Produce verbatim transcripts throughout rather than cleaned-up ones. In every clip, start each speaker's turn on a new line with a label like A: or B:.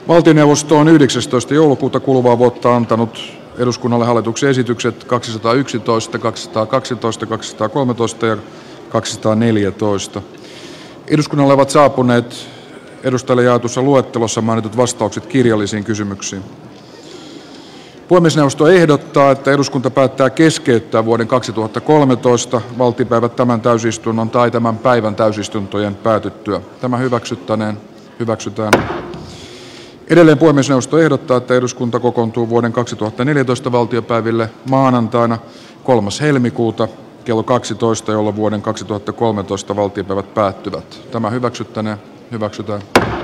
A: Valtioneuvosto on yhdeksästoista joulukuuta kuluvaa vuotta antanut eduskunnalle hallituksen esitykset kaksisataayksitoista, kaksisataakaksitoista, kaksisataakolmetoista ja kaksisataaneljätoista. Eduskunnalle ovat saapuneet edustajille jaetussa luettelossa mainitut vastaukset kirjallisiin kysymyksiin. Puhemiesneuvosto ehdottaa, että eduskunta päättää keskeyttää vuoden kaksituhattakolmetoista valtiopäivät tämän täysistunnon tai tämän päivän täysistuntojen päätyttyä. Tämä hyväksyttäneen hyväksytään. Edelleen puhemiesneuvosto ehdottaa, että eduskunta kokoontuu vuoden kaksituhattaneljätoista valtiopäiville maanantaina kolmas helmikuuta kello kaksitoista, jolloin vuoden kaksituhattakolmetoista valtiopäivät päättyvät. Tämä hyväksyttäneen hyväksytään.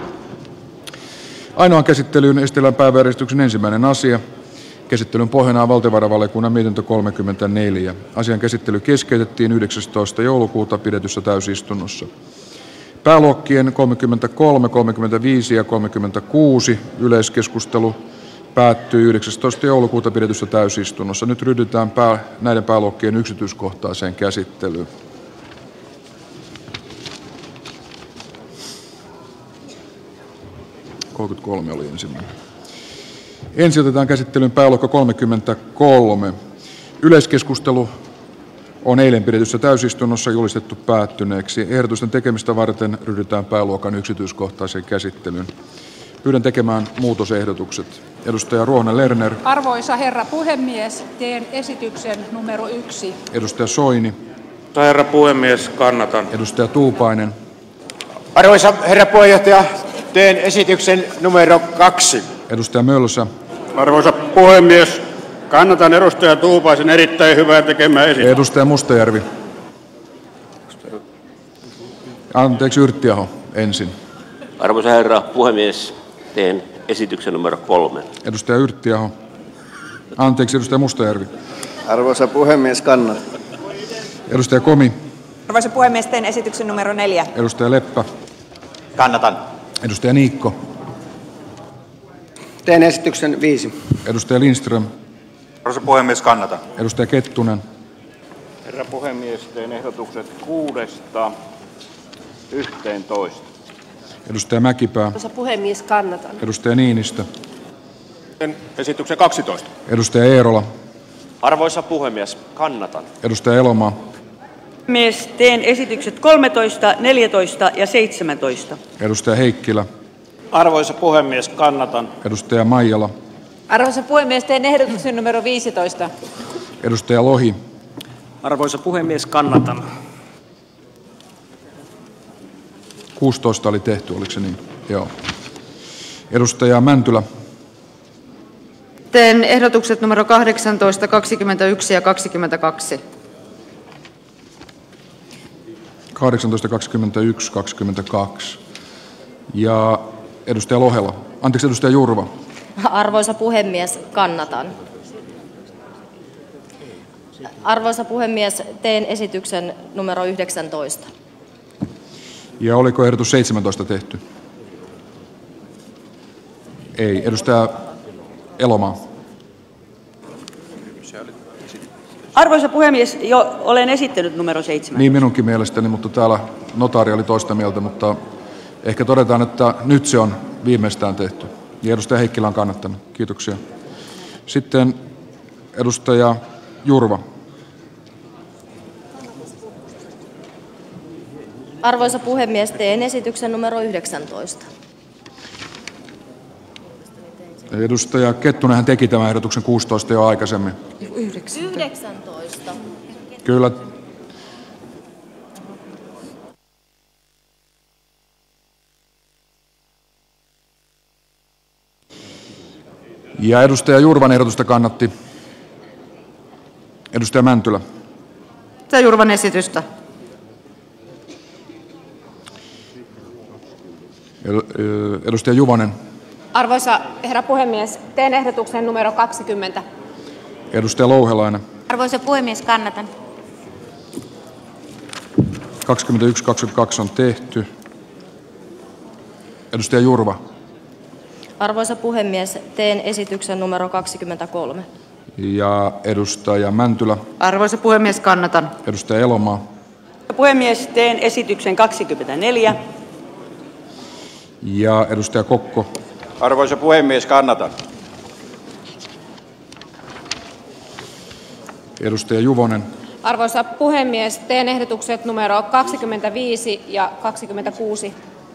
A: Ainoan käsittelyyn esitellään päiväjärjestyksen ensimmäinen asia. Käsittelyn pohjana on valtiovarainvaliokunnan mietintö kolmekymmentäneljä. Asian käsittely keskeytettiin yhdeksästoista joulukuuta pidetyssä täysistunnossa. Pääluokkien kolmekymmentäkolme, kolmekymmentäviisi ja kolmekymmentäkuusi yleiskeskustelu päättyy yhdeksästoista joulukuuta pidetyssä täysistunnossa. Nyt ryhdytään pää, näiden pääluokkien yksityiskohtaiseen käsittelyyn. kolmekymmentäkolme oli ensimmäinen. Ensin otetaan käsittelyyn pääluokka kolmekymmentäkolme. Yleiskeskustelu on eilen pidetyssä täysistunnossa julistettu päättyneeksi. Ehdotusten tekemistä varten ryhdytään pääluokan yksityiskohtaiseen käsittelyyn. Pyydän tekemään muutosehdotukset. Edustaja Ruohonen Lerner.
B: Arvoisa herra puhemies, teen esityksen numero yksi.
A: Edustaja Soini.
C: Herra puhemies, kannatan.
A: Edustaja Tuupainen.
D: Arvoisa herra puheenjohtaja, teen esityksen numero kaksi.
A: Edustaja Mölsä.
C: Arvoisa puhemies, kannatan edustaja Tuupaisen erittäin hyvää tekemää esitystä.
A: Edustaja Mustajärvi. Anteeksi, Yrttiaho ensin.
E: Arvoisa herra puhemies, teen esityksen numero kolme.
A: Edustaja Yrttiaho. Anteeksi, edustaja Mustajärvi.
F: Arvoisa puhemies, kannatan.
A: Edustaja Komi.
G: Arvoisa puhemies, teen esityksen numero neljä.
A: Edustaja Leppä.
D: Kannatan.
A: Edustaja Niikko.
F: Teen esityksen viisi.
A: Edustaja Lindström.
C: Arvoisa puhemies, kannatan.
A: Edustaja Kettunen.
C: Herra puhemies, teen ehdotukset kuudesta yhteentoista.
A: Edustaja Mäkipää.
H: Arvoisa puhemies, kannatan.
A: Edustaja Niinistö.
C: Teen esityksen kaksitoista.
A: Edustaja Eerola.
E: Arvoisa puhemies, kannatan.
A: Edustaja Elomaa.
I: Mies, teen esitykset kolmetoista, neljätoista ja seitsemäntoista.
A: Edustaja Heikkilä.
C: Arvoisa puhemies, kannatan.
A: Edustaja Maijala.
B: Arvoisa puhemies, teen ehdotuksen numero viisitoista.
A: Edustaja Lohi.
J: Arvoisa puhemies, kannatan.
A: kuusitoista oli tehty, oliko se niin? Joo. Edustaja Mäntylä.
K: Teen ehdotukset numero kahdeksantoista, kaksikymmentäyksi ja kaksikymmentäkaksi.
A: kahdeksantoista, kaksikymmentäyksi, kaksikymmentäkaksi. Ja edustaja Lohela. Anteeksi, edustaja Jurva.
H: Arvoisa puhemies, kannatan. Arvoisa puhemies, teen esityksen numero yhdeksäntoista.
A: Ja oliko ehdotus seitsemäntoista tehty? Ei. Edustaja Elomaa.
I: Arvoisa puhemies, jo olen esittänyt numero seitsemän.
A: Niin minunkin mielestäni, mutta täällä notaari oli toista mieltä, mutta ehkä todetaan, että nyt se on viimeistään tehty. Ja edustaja Heikkilä on kannattanut. Kiitoksia. Sitten edustaja Jurva.
H: Arvoisa puhemies, teen esityksen numero yhdeksäntoista.
A: Edustaja Kettunenhän teki tämän ehdotuksen kuusitoista jo aikaisemmin.
H: yhdeksäntoista.
A: Kyllä. Ja edustaja Jurvan ehdotusta kannatti edustaja Mäntylä.
K: Edustaja Jurvan esitystä.
A: Edustaja Juvonen.
B: Arvoisa herra puhemies, teen ehdotuksen numero kaksikymmentä.
A: Edustaja Louhelainen.
H: Arvoisa puhemies, kannatan.
A: kaksikymmentäyksi, kaksikymmentäkaksi on tehty. Edustaja Jurva.
H: Arvoisa puhemies, teen esityksen numero kaksikymmentäkolme.
A: Ja edustaja Mäntylä.
K: Arvoisa puhemies, kannatan.
A: Edustaja Elomaa.
I: Puhemies, teen esityksen kaksikymmentäneljä.
A: Ja edustaja Kokko.
C: Arvoisa puhemies, kannatan.
A: Edustaja Juvonen.
B: Arvoisa puhemies, teen ehdotukset numero kaksikymmentäviisi ja kaksikymmentäkuusi.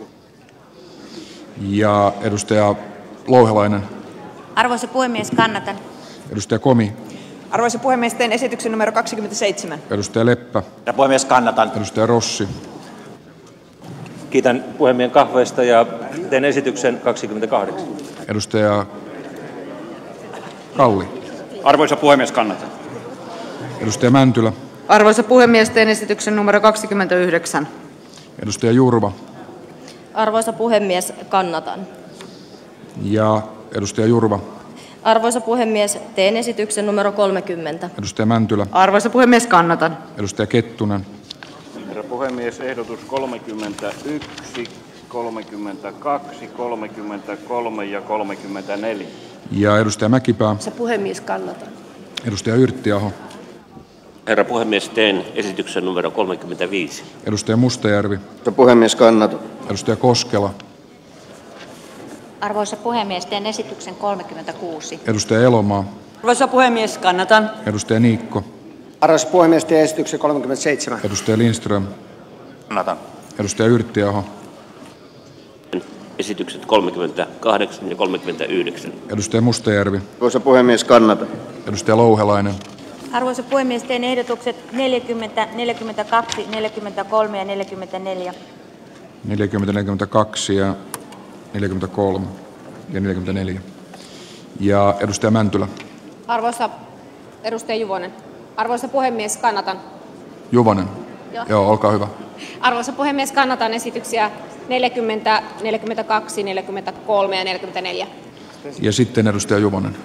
A: Ja edustaja Louhelainen.
G: Arvoisa puhemies, kannatan.
A: Edustaja Komi.
G: Arvoisa puhemies, teen esityksen numero kaksikymmentäseitsemän.
A: Edustaja Leppä.
D: Herra puhemies, kannatan.
A: Edustaja Rossi.
J: Kiitän puhemiehen kahveista ja teen esityksen kaksikymmentäkahdeksan.
A: Edustaja Kalli.
C: Arvoisa puhemies, kannatan.
A: Edustaja Mäntylä.
K: Arvoisa puhemies, teen esityksen numero kaksikymmentäyhdeksän.
A: Edustaja Jurva.
H: Arvoisa puhemies, kannatan.
A: Ja edustaja Jurva.
H: Arvoisa puhemies, teen esityksen numero kolmekymmentä.
A: Edustaja Mäntylä.
K: Arvoisa puhemies, kannatan.
A: Edustaja Kettunen.
C: Herra puhemies, ehdotus kolmekymmentäyksi, kolmekymmentäkaksi, kolmekymmentäkolme ja kolmekymmentäneljä.
A: Ja edustaja Mäkipää.
H: Arvoisa puhemies, kannatan.
A: Edustaja Yrttiaho.
E: Herra puhemies, teen esityksen numero kolmekymmentäviisi.
A: Edustaja Mustajärvi.
F: Herra puhemies, kannatan.
A: Edustaja Koskela.
B: Arvoisa puhemies, teen esityksen kolmekymmentäkuusi.
A: Edustaja Elomaa.
I: Arvoisa puhemies, kannatan.
A: Edustaja Niikko.
F: Arvoisa puhemies, teen esityksen kolmekymmentäseitsemän.
A: Edustaja Lindström.
C: Kannatan.
A: Edustaja Yrttiaho.
E: Esitykset kolmekymmentäkahdeksan ja kolmekymmentäyhdeksän.
A: Edustaja Mustajärvi.
F: Arvoisa puhemies, kannatan.
A: Edustaja Louhelainen.
G: Arvoisa puhemies, teen ehdotukset neljäkymmentä, neljäkymmentäkaksi, neljäkymmentäkolme ja neljäkymmentäneljä.
A: neljäkymmentä, neljäkymmentäkaksi ja neljäkymmentäkolme ja neljäkymmentäneljä. Ja edustaja Mäntylä.
B: Arvoisa edustaja Juvonen. Arvoisa puhemies, kannatan.
A: Juvonen.
B: Joo.
A: Joo, olkaa hyvä.
B: Arvoisa puhemies, kannatan esityksiä neljäkymmentä, neljäkymmentäkaksi, neljäkymmentäkolme ja neljäkymmentäneljä.
A: Ja sitten edustaja Juvonen.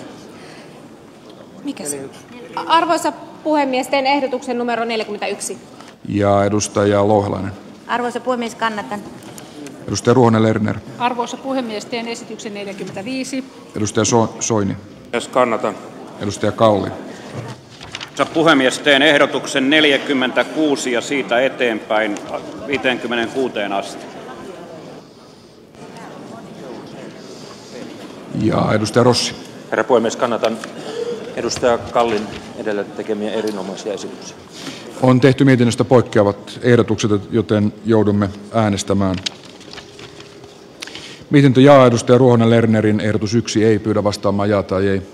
B: Mikä se? Arvoisa puhemies, teen ehdotuksen numero neljäkymmentäyksi.
A: Ja edustaja Louhelainen.
G: Arvoisa puhemies, kannatan.
A: Edustaja Ruohonen Lerner.
L: Arvoisa puhemies, teen esityksen neljäkymmentäviisi.
A: Edustaja so- Soini.
C: Yes, kannatan.
A: Edustaja Kalli.
C: Arvoisa puhemies, teen ehdotuksen neljäkymmentäkuusi ja siitä eteenpäin viisikymmentäkuusi asti.
A: Ja edustaja Rossi.
J: Herra puhemies, kannatan edustaja Kallin edellä tekemiä erinomaisia esityksiä.
A: On tehty mietinnöstä poikkeavat ehdotukset, joten joudumme äänestämään. Mietintö jaa, edustaja Ruohonen Lernerin ehdotus yksi ei, pyydä vastaamaan jaa tai ei.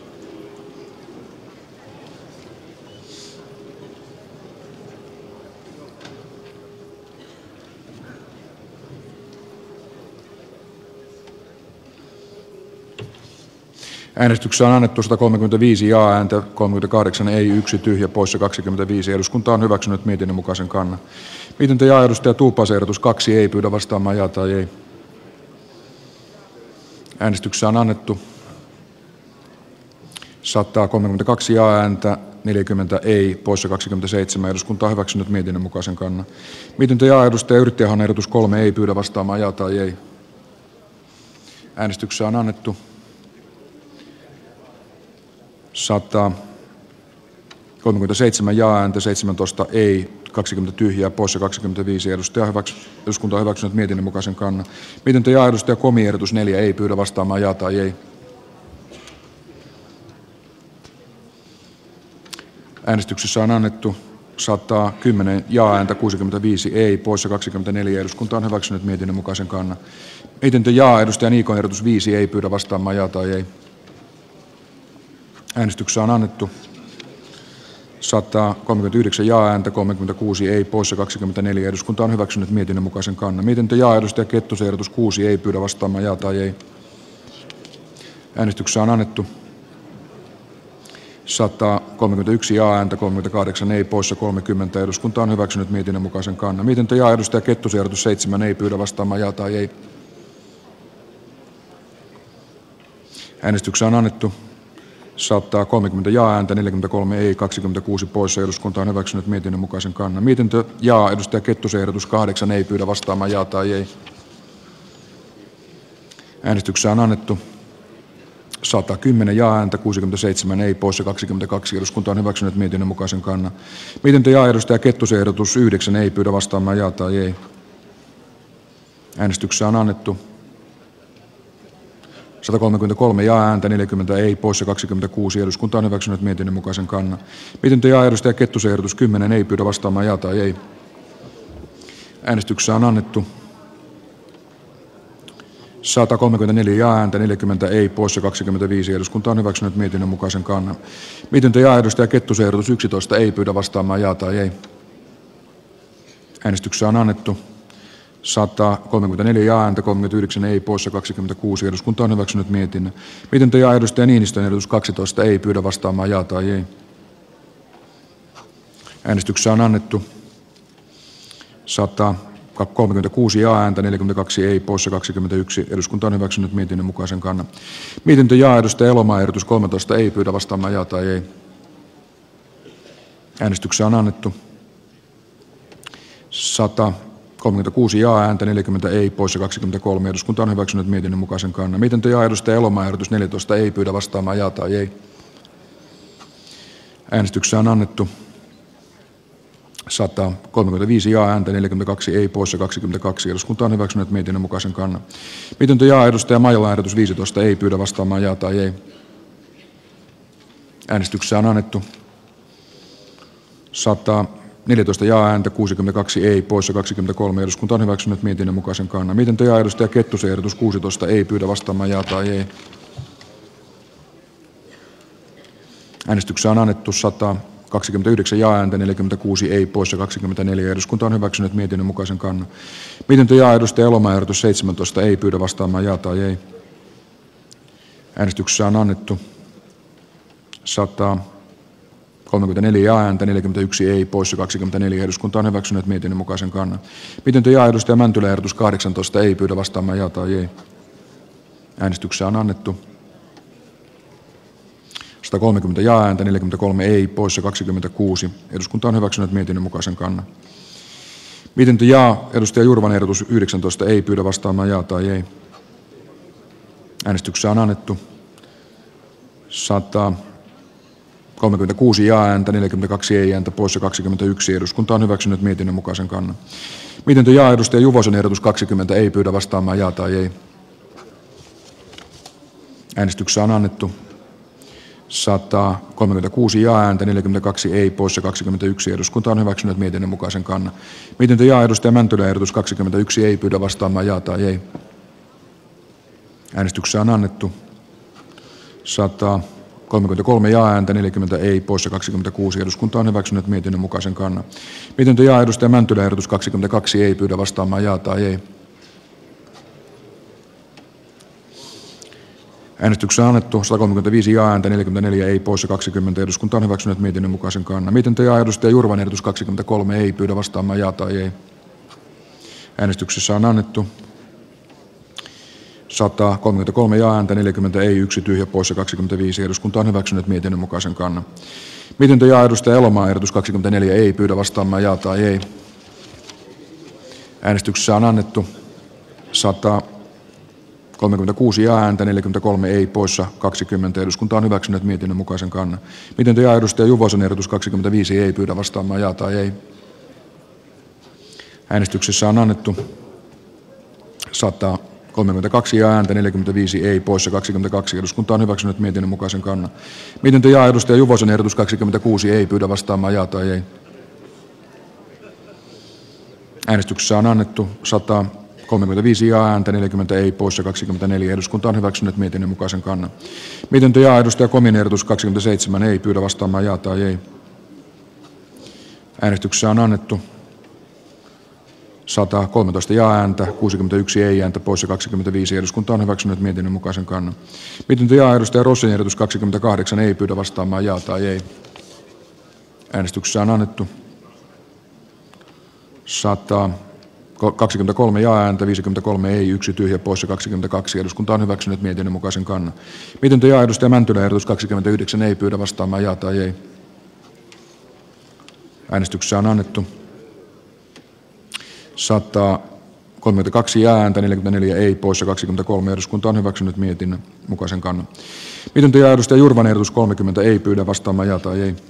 A: Äänestyksessä on annettu sata kolmekymmentäviisi jaa-ääntä, kolmekymmentäkahdeksan ei, yksi tyhjä, poissa kaksikymmentäviisi. Eduskunta on hyväksynyt mietinnön mukaisen kannan. Mietintö jaa, edustaja Tuupaisen ehdotus kaksi ei, pyydä vastaamaan jaa tai ei. Äänestyksessä on annettu sata kolmekymmentäkaksi jaa-ääntä, neljäkymmentä ei, poissa kaksikymmentäseitsemän. Eduskunta on hyväksynyt mietinnön mukaisen kannan. Mietintö jaa, edustaja Yrttiahon ehdotus kolme ei, pyydä vastaamaan jaa tai ei. Äänestyksessä on annettu sata kolmekymmentäseitsemän jaa-ääntä, seitsemäntoista ei, kaksikymmentä tyhjää, poissa kaksikymmentäviisi. Edustaja hyväksy, eduskunta on hyväksynyt mietinnön mukaisen kannan. Mietintö jaa, edustaja Komi ehdotus neljä ei, pyydä vastaamaan jaa tai ei. Äänestyksessä on annettu sata kymmenen jaa-ääntä, kuusikymmentäviisi ei, poissa kaksikymmentäneljä. Eduskunta on hyväksynyt mietinnön mukaisen kannan. Mietintö jaa, edustaja Niikon ehdotus viisi ei, pyydä vastaamaan jaa tai ei. Äänestyksessä on annettu sata kolmekymmentäyhdeksän jaa-ääntä, kolmekymmentäkuusi ei, poissa kaksikymmentäneljä. Eduskunta on hyväksynyt mietinnön mukaisen kannan. Mietintö jaa, edustaja Kettusen ehdotus kuusi ei, pyydä vastaamaan jaa tai ei. Äänestyksessä on annettu sata kolmekymmentäyksi jaa-ääntä, kolmekymmentäkahdeksan ei, poissa kolmekymmentä. Eduskunta on hyväksynyt mietinnön mukaisen kannan. Mietintö jaa, edustaja Kettusen ehdotus seitsemän ei, pyydä vastaamaan jaa tai ei. Äänestyksessä on annettu sata kolmekymmentä jaa-ääntä, neljäkymmentäkolme ei, kaksikymmentäkuusi poissa. Eduskunta on hyväksynyt mietinnön mukaisen kannan. Mietintö jaa, edustaja Kettusen ehdotus kahdeksan ei, pyydä vastaamaan jaa tai ei. Äänestyksessä on annettu sata kymmenen jaa-ääntä, kuusikymmentäseitsemän ei, poissa kaksikymmentäkaksi. Eduskunta on hyväksynyt mietinnön mukaisen kannan. Mietintö jaa, edustaja Kettusen ehdotus yhdeksän ei, pyydä vastaamaan jaa tai ei. Äänestyksessä on annettu satakolmekymmentäkolme ja ääntä neljäkymmentä ei poissa kaksikymmentäkuusi. Eduskunta on hyväksynyt mietinnön mukaisen kannan. Miten ja edustaja Kettusen ehdotus kymmenen ei pyydä vastaamaan ja tai ei. Äänestyksessä on annettu satakolmekymmentäneljä ja ääntä neljäkymmentä ei poissa kaksikymmentäviisi. Eduskunta on hyväksynyt mietinnön mukaisen kannan. Miten ja edustaja Kettusen ehdotus yksitoista ei pyydä vastaamaan ja tai ei. Äänestyksessä on annettu satakolmekymmentäneljä ja ääntä kolmekymmentäyhdeksän ei poissa kaksikymmentäkuusi. Eduskunta on hyväksynyt mietinnön. Miten ja edustaja Niinistön ehdotus kaksitoista ei pyydä vastaamaan ja tai ei. Äänestyksessä on annettu satakolmekymmentäkuusi ja ääntä neljäkymmentäkaksi ei poissa kaksikymmentäyksi. Eduskunta on hyväksynyt mietinnön mukaisen kannan. Miten ja edustaja Elomaa ehdotus kolmetoista ei pyydä vastaamaan ja tai ei. Äänestyksessä on annettu satakolmekymmentäkuusi ja ääntä neljäkymmentä ei poissa kaksikymmentäkolme. Eduskunta on hyväksynyt mietinnön mukaisen kannan. Miten ja edustaja Elomaa ehdotus neljätoista ei pyydä vastaamaan ja tai ei. Äänestyksessä on annettu satakolmekymmentäviisi ja ääntä neljäkymmentäkaksi ei poissa kaksikymmentäkaksi. Eduskunta on hyväksynyt mietinnön mukaisen kannan. Miten ja edustaja Maijala ehdotus viisitoista ei pyydä vastaamaan ja tai ei. Äänestyksessä on annettu sataneljätoista ja ääntä kuusikymmentäkaksi ei poissa kaksikymmentäkolme. Eduskunta on hyväksynyt mietinnön mukaisen kannan. Miten ja edustaja Kettusen ehdotus kuusitoista ei pyydä vastaamaan ja tai ei. Äänestyksessä on annettu satakaksikymmentäyhdeksän ja ääntä neljäkymmentäkuusi ei poissa kaksikymmentäneljä. Eduskunta on hyväksynyt mietinnön mukaisen kannan. Miten ja edustaja Elomaa ehdotus seitsemäntoista ei pyydä vastaamaan ja tai ei. Äänestyksessä on annettu satakolmekymmentäneljä ja ääntä neljäkymmentäyksi ei poissa kaksikymmentäneljä. Eduskunta on hyväksynyt mietinnön mukaisen kannan. Miten ja edustaja Mäntylä ehdotus kahdeksantoista ei pyydä vastaamaan ja tai ei. Äänestyksessä on annettu satakolmekymmentä ja ääntä neljäkymmentäkolme ei poissa kaksikymmentäkuusi. Eduskunta on hyväksynyt mietinnön mukaisen kannan. Miten ja edustaja Jurvan ehdotus yhdeksäntoista ei pyydä vastaamaan ja tai ei. Äänestyksessä on annettu satakolmekymmentäkuusi ja ääntä neljäkymmentäkaksi ei ääntä poissa kaksikymmentäyksi. Eduskunta on hyväksynyt mietinnön mukaisen kannan. Miten ja edustaja Juvosen ehdotus kaksikymmentä ei pyydä vastaamaan ja tai ei. Äänestyksessä on annettu satakolmekymmentäkuusi ja ääntä neljäkymmentäkaksi ei poissa kaksikymmentäyksi. Eduskunta on hyväksynyt mietinnön mukaisen kannan. Miten ja edustaja Mäntylä ehdotus kaksikymmentäyksi ei pyydä vastaamaan ja tai ei. Äänestyksessä on annettu satakolmekymmentäkolme ja ääntä neljäkymmentä ei poissa kaksikymmentäkuusi. Eduskunta on hyväksynyt mietinnön mukaisen kannan. Miten ja edustaja Mäntylä ehdotus kaksikymmentäkaksi ei pyydä vastaamaan ja tai ei. Äänestyksessä on annettu satakolmekymmentäviisi ja ääntä neljäkymmentäneljä ei poissa kaksikymmentä. Eduskunta on hyväksynyt mietinnön mukaisen kannan. Miten ja edustaja Jurvan ehdotus kaksikymmentäkolme ei pyydä vastaamaan ja tai ei. Äänestyksessä on annettu satakolmekymmentäkolme ja ääntä neljäkymmentä ei yksi tyhjä poissa kaksikymmentäviisi. Eduskunta on hyväksynyt mietinnön mukaisen kannan. Miten ja edustaja Elomaa ehdotus kaksikymmentäneljä ei pyydä vastaamaan ja tai ei. Äänestyksessä on annettu satakolmekymmentäkuusi ja ääntä neljäkymmentäkolme ei poissa kaksikymmentä. Eduskunta on hyväksynyt mietinnön mukaisen kannan. Miten ja edustaja Juvosen ehdotus kaksikymmentäviisi ei pyydä vastaamaan ja tai ei. Äänestyksessä on annettu satakolmekymmentäkaksi ja ääntä neljäkymmentäviisi ei poissa kaksikymmentäkaksi. Eduskunta on hyväksynyt mietinnön mukaisen kannan. Miten ja edustaja Juvosen ehdotus kaksikymmentäkuusi ei pyydä vastaamaan ja tai ei. Äänestyksessä on annettu satakolmekymmentäviisi ja ääntä neljäkymmentä ei poissa kaksikymmentäneljä. Eduskunta on hyväksynyt mietinnön mukaisen kannan. Miten ja edustaja Komin ehdotus kaksikymmentäseitsemän ei pyydä vastaamaan ja tai ei. Äänestyksessä on annettu satakolmetoista ja ääntä, kuusikymmentäyksi ei ääntä poissa kaksikymmentäviisi. Eduskunta on hyväksynyt mietinnön mukaisen kannan. Miten ja edustaja Rossin ehdotus kaksikymmentäkahdeksan ei pyydä vastaamaan ja tai ei. Äänestyksessä on annettu satakolmekymmentäkolme ja ääntä, viisikymmentäkolme ei, yksi tyhjä poissa kaksikymmentäkaksi. Eduskunta on hyväksynyt mietinnön mukaisen kannan. Miten ja edustaja Mäntylä ehdotus kaksikymmentäyhdeksän ei pyydä vastaamaan ja tai ei. Äänestyksessä on annettu satakolmekymmentäkaksi ja ääntä, neljäkymmentäneljä ei poissa kaksikymmentäkolme. Eduskunta on hyväksynyt mietinnön mukaisen kannan. Miten ja edustaja Jurvan ehdotus kolmekymmentä ei pyydä vastaamaan ja tai ei.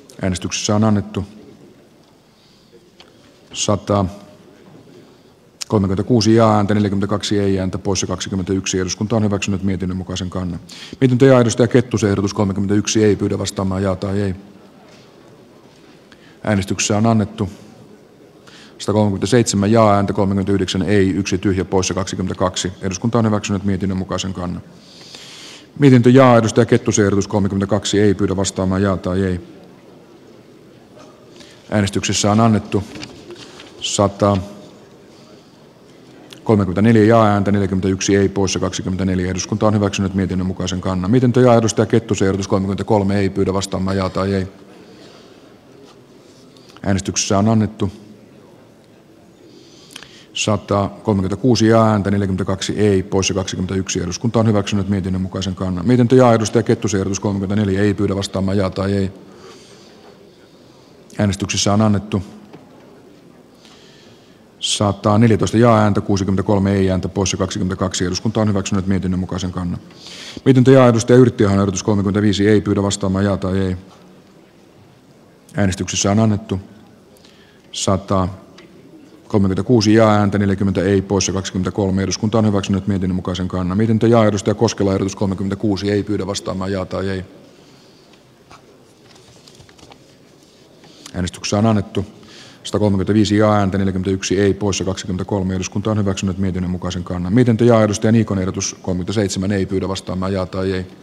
A: Äänestyksessä on annettu satakolmekymmentäkaksi kolmekymmentäkuusi ja ääntä, neljäkymmentäkaksi ei ääntä, poissa kaksikymmentäyksi. Eduskunta on hyväksynyt mietinnön mukaisen kannan. Mietintö ja edustaja Kettusen ehdotus kolmekymmentäyksi ei, pyydä vastaamaan jaa tai ei. Äänestyksessä on annettu sata kolmekymmentäseitsemän ja ääntä, kolmekymmentäyhdeksän ei, yksi tyhjä, poissa kaksikymmentäkaksi. Eduskunta on hyväksynyt mietinnön mukaisen kannan. Mietintö ja edustaja Kettusen ehdotus kolmekymmentäkaksi ei, pyydä vastaamaan jaa tai ei. Äänestyksessä on annettu sata kolmekymmentäneljä ja ääntä, neljäkymmentäyksi ei, poissa kaksikymmentäneljä. Eduskunta on hyväksynyt mietinnön mukaisen kannan. Mietintö ja edustaja Kettusen ehdotus kolmekymmentäkolme ei, pyydä vastaamaan jaa tai ei. Äänestyksessä on annettu sata kolmekymmentäkuusi ja ääntä, neljäkymmentäkaksi ei, poissa kaksikymmentäyksi. Eduskunta on hyväksynyt mietinnön mukaisen kannan. Mietintö ja edustaja Kettusen ehdotus kolmekymmentäneljä ei, pyydä vastaamaan jaa tai ei. Äänestyksessä on annettu sata neljätoista ja ääntä, kuusikymmentäkolme ei ääntä, poissa kaksikymmentäkaksi. Eduskunta on hyväksynyt mietinnön mukaisen kannan. Mietintö ja edustaja Yrttiahon ehdotus kolmekymmentäviisi ei, pyydä vastaamaan jaa tai ei. Äänestyksessä on annettu sata kolmekymmentäkuusi ja ääntä, neljäkymmentä ei, poissa kaksikymmentäkolme. Eduskunta on hyväksynyt mietinnön mukaisen kannan. Mietintö ja edustaja Koskela ehdotus kolmekymmentäkuusi ei, pyydä vastaamaan jaa tai ei. Äänestyksessä on annettu sata kolmekymmentäviisi ja ääntä, neljäkymmentäyksi ei, poissa kaksikymmentäkolme. Eduskunta on hyväksynyt mietinnön mukaisen kannan. Mietintö ja edustaja Niikon ehdotus kolmekymmentäseitsemän ei, pyydä vastaamaan jaa tai ei.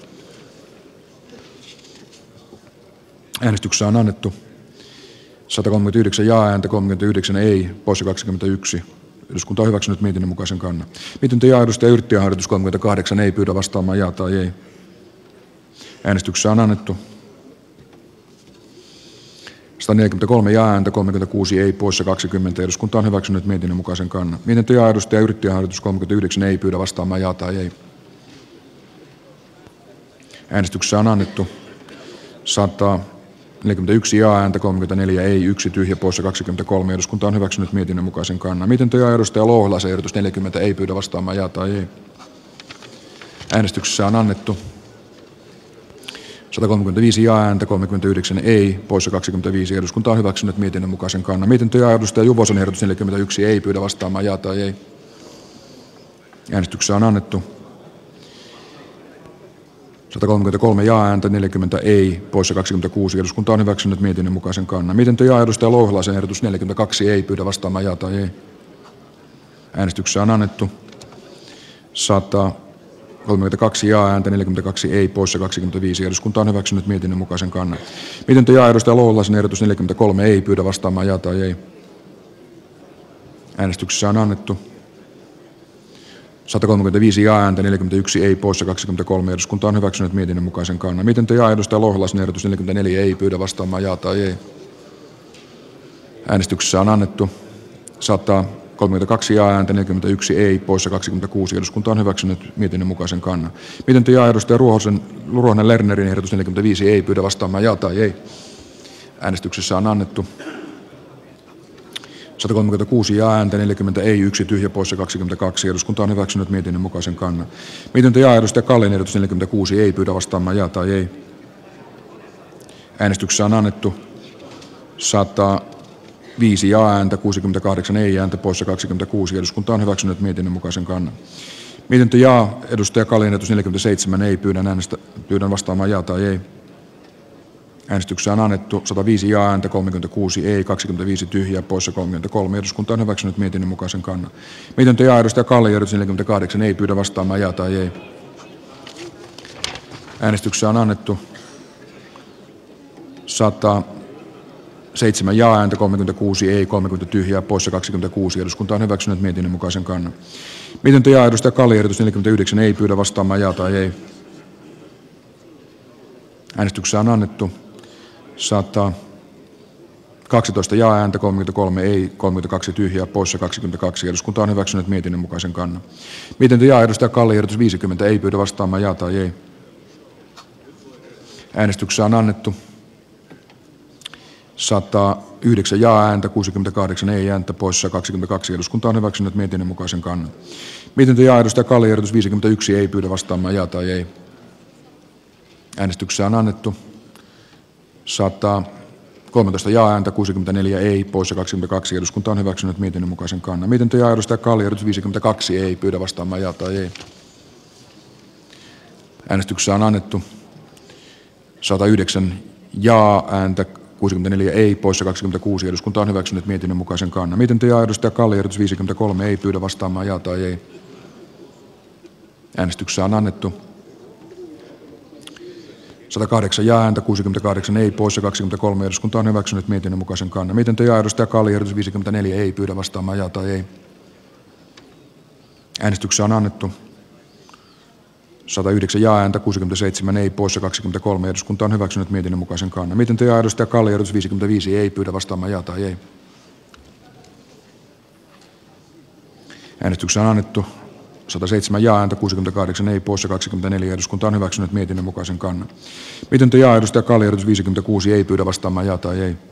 A: Äänestyksessä on annettu sata kolmekymmentäyhdeksän ja ääntä, kolmekymmentäyhdeksän ei, poissa kaksikymmentäyksi. Eduskunta on hyväksynyt mietinnön mukaisen kannan. Mietintö ja edustaja Yrttiahon ehdotus kolmekymmentäkahdeksan ei, pyydä vastaamaan jaa tai ei. Äänestyksessä on annettu sata neljäkymmentäkolme ja ääntä, kolmekymmentäkuusi ei, poissa kaksikymmentä. Eduskunta on hyväksynyt mietinnön mukaisen kannan. Mietintö ja edustaja Yrttiahon ehdotus kolmekymmentäyhdeksän ei, pyydä vastaamaan jaa tai ei. Äänestyksessä on annettu sata neljäkymmentäyksi ja ääntä, kolmekymmentäneljä ei, yksi tyhjä, poissa kaksikymmentäkolme. Eduskunta on hyväksynyt mietinnön mukaisen kannan. Mietintö ja edustaja Louhelaisen ehdotus neljäkymmentä ei, pyydä vastaamaan jaa tai ei. Äänestyksessä on annettu sata kolmekymmentäviisi ja ääntä, kolmekymmentäyhdeksän ei, poissa kaksikymmentäviisi. Eduskunta on hyväksynyt mietinnön mukaisen kannan. Mietintö ja edustaja Juvosen ehdotus neljäkymmentäyksi ei, pyydä vastaamaan jaa tai ei. Äänestyksessä on annettu sata kolmekymmentäkolme ja ääntä, neljäkymmentä ei, poissa kaksikymmentäkuusi. Eduskunta on hyväksynyt mietinnön mukaisen kannan. Mietintö ja edustaja Louhelaisen ehdotus neljäkymmentäkaksi ei, pyydä vastaamaan jaa tai ei. Äänestyksessä on annettu sata kolmekymmentäkaksi ja ääntä, neljäkymmentäkaksi ei, poissa kaksikymmentäviisi. Eduskunta on hyväksynyt mietinnön mukaisen kannan. Mietintö ja edustaja Louhelaisen ehdotus neljäkymmentäkolme ei, pyydä vastaamaan jaa tai ei. Äänestyksessä on annettu sata kolmekymmentäviisi ja ääntä, neljäkymmentäyksi ei, poissa kaksikymmentäkolme. Eduskunta on hyväksynyt mietinnön mukaisen kannan. Mietintö ja edustaja Louhelaisen ehdotus neljäkymmentäneljä ei, pyydä vastaamaan jaa tai ei. Äänestyksessä on annettu sata kolmekymmentäkaksi ja ääntä, neljäkymmentäyksi ei, poissa kaksikymmentäkuusi. Eduskunta on hyväksynyt mietinnön mukaisen kannan. Mietintö ja edustaja Ruohosen, Ruohonen Lernerin ehdotus neljäkymmentäviisi ei, pyydä vastaamaan jaa tai ei. Äänestyksessä on annettu sata kolmekymmentäkuusi ja ääntä, neljäkymmentä ei, yksi tyhjä, poissa kaksikymmentäkaksi. Eduskunta on hyväksynyt mietinnön mukaisen kannan. Mietintö ja edustaja Kallin ehdotus neljäkymmentäkuusi ei, pyydä vastaamaan jaa tai ei. Äänestyksessä on annettu sata viisi ja ääntä, kuusikymmentäkahdeksan ei ääntä, poissa kaksikymmentäkuusi. Eduskunta on hyväksynyt mietinnön mukaisen kannan. Mietintö ja edustaja Kallin ehdotus neljäkymmentäseitsemän ei, pyydän, äänestä, pyydän vastaamaan jaa tai ei. Äänestyksessä on annettu sata viisi ja ääntä, kolmekymmentäkuusi ei, kaksikymmentäviisi tyhjää, poissa kolmekymmentäkolme. Eduskunta on hyväksynyt mietinnön mukaisen kannan. Mietintö ja edustaja Kallin ehdotus neljäkymmentäkahdeksan ei, pyydä vastaamaan jaa tai ei. Äänestyksessä on annettu sata seitsemän ja ääntä, kolmekymmentäkuusi ei, kolmekymmentä tyhjää, poissa kaksikymmentäkuusi. Eduskunta on hyväksynyt mietinnön mukaisen kannan. Mietintö ja edustaja Kallin ehdotus neljäkymmentäyhdeksän ei, pyydä vastaamaan jaa tai ei. Äänestyksessä on annettu sata kaksitoista ja ääntä, kolmekymmentäkolme ei, kolmekymmentäkaksi tyhjää, poissa kaksikymmentäkaksi. Eduskunta on hyväksynyt mietinnön mukaisen kannan. Mietintö ja edustaja Kallin ehdotus viisikymmentä ei, pyydä vastaamaan jaa tai ei. Äänestyksessä on annettu sata yhdeksän ja ääntä, kuusikymmentäkahdeksan ei ääntä, poissa kaksikymmentäkaksi. Eduskunta on hyväksynyt mietinnön mukaisen kannan. Mietintö ja edustaja Kallin ehdotus viisikymmentäyksi ei, pyydä vastaamaan jaa tai ei. Äänestyksessä on annettu sata kolmetoista ja-ääntä, kuusikymmentäneljä ei, poissa kaksikymmentäkaksi. Eduskunta on hyväksynyt mietinnön mukaisen kannan. Mietintö ja edustaja Kalliorinne viisikymmentäkaksi ei, pyydä vastaamaan ja tai ei. Äänestyksessä on annettu sata yhdeksän ja-ääntä, kuusikymmentäneljä ei, poissa kaksikymmentäkuusi. Eduskunta on hyväksynyt mietinnön mukaisen kannan. Mietintö ja edustaja Kalliorinne viisikymmentäkolme ei, pyydä vastaamaan ja tai ei. Äänestyksessä on annettu sata kahdeksan ja-ääntä, kuusikymmentäkahdeksan ei, poissa kaksikymmentäkolme. Eduskunta on hyväksynyt mietinnön mukaisen kannan. Mietintö ja edustaja Kalliorinne viisikymmentäneljä ei, pyydä vastaamaan ja tai ei. Äänestyksessä on annettu sata yhdeksän ja-ääntä, kuusikymmentäseitsemän ei, poissa kaksikymmentäkolme. Eduskunta on hyväksynyt mietinnön mukaisen kannan. Mietintö ja edustaja Kalliorinne viisikymmentäviisi ei, pyydä vastaamaan ja tai ei. Äänestyksessä on annettu sata seitsemän ja-ääntä, kuusikymmentäkahdeksan ei, poissa kaksikymmentäneljä. Eduskunta on hyväksynyt mietinnön mukaisen kannan. Mietintö ja edustaja Kalliorinne viisikymmentäkuusi ei, pyydä vastaamaan ja tai ei.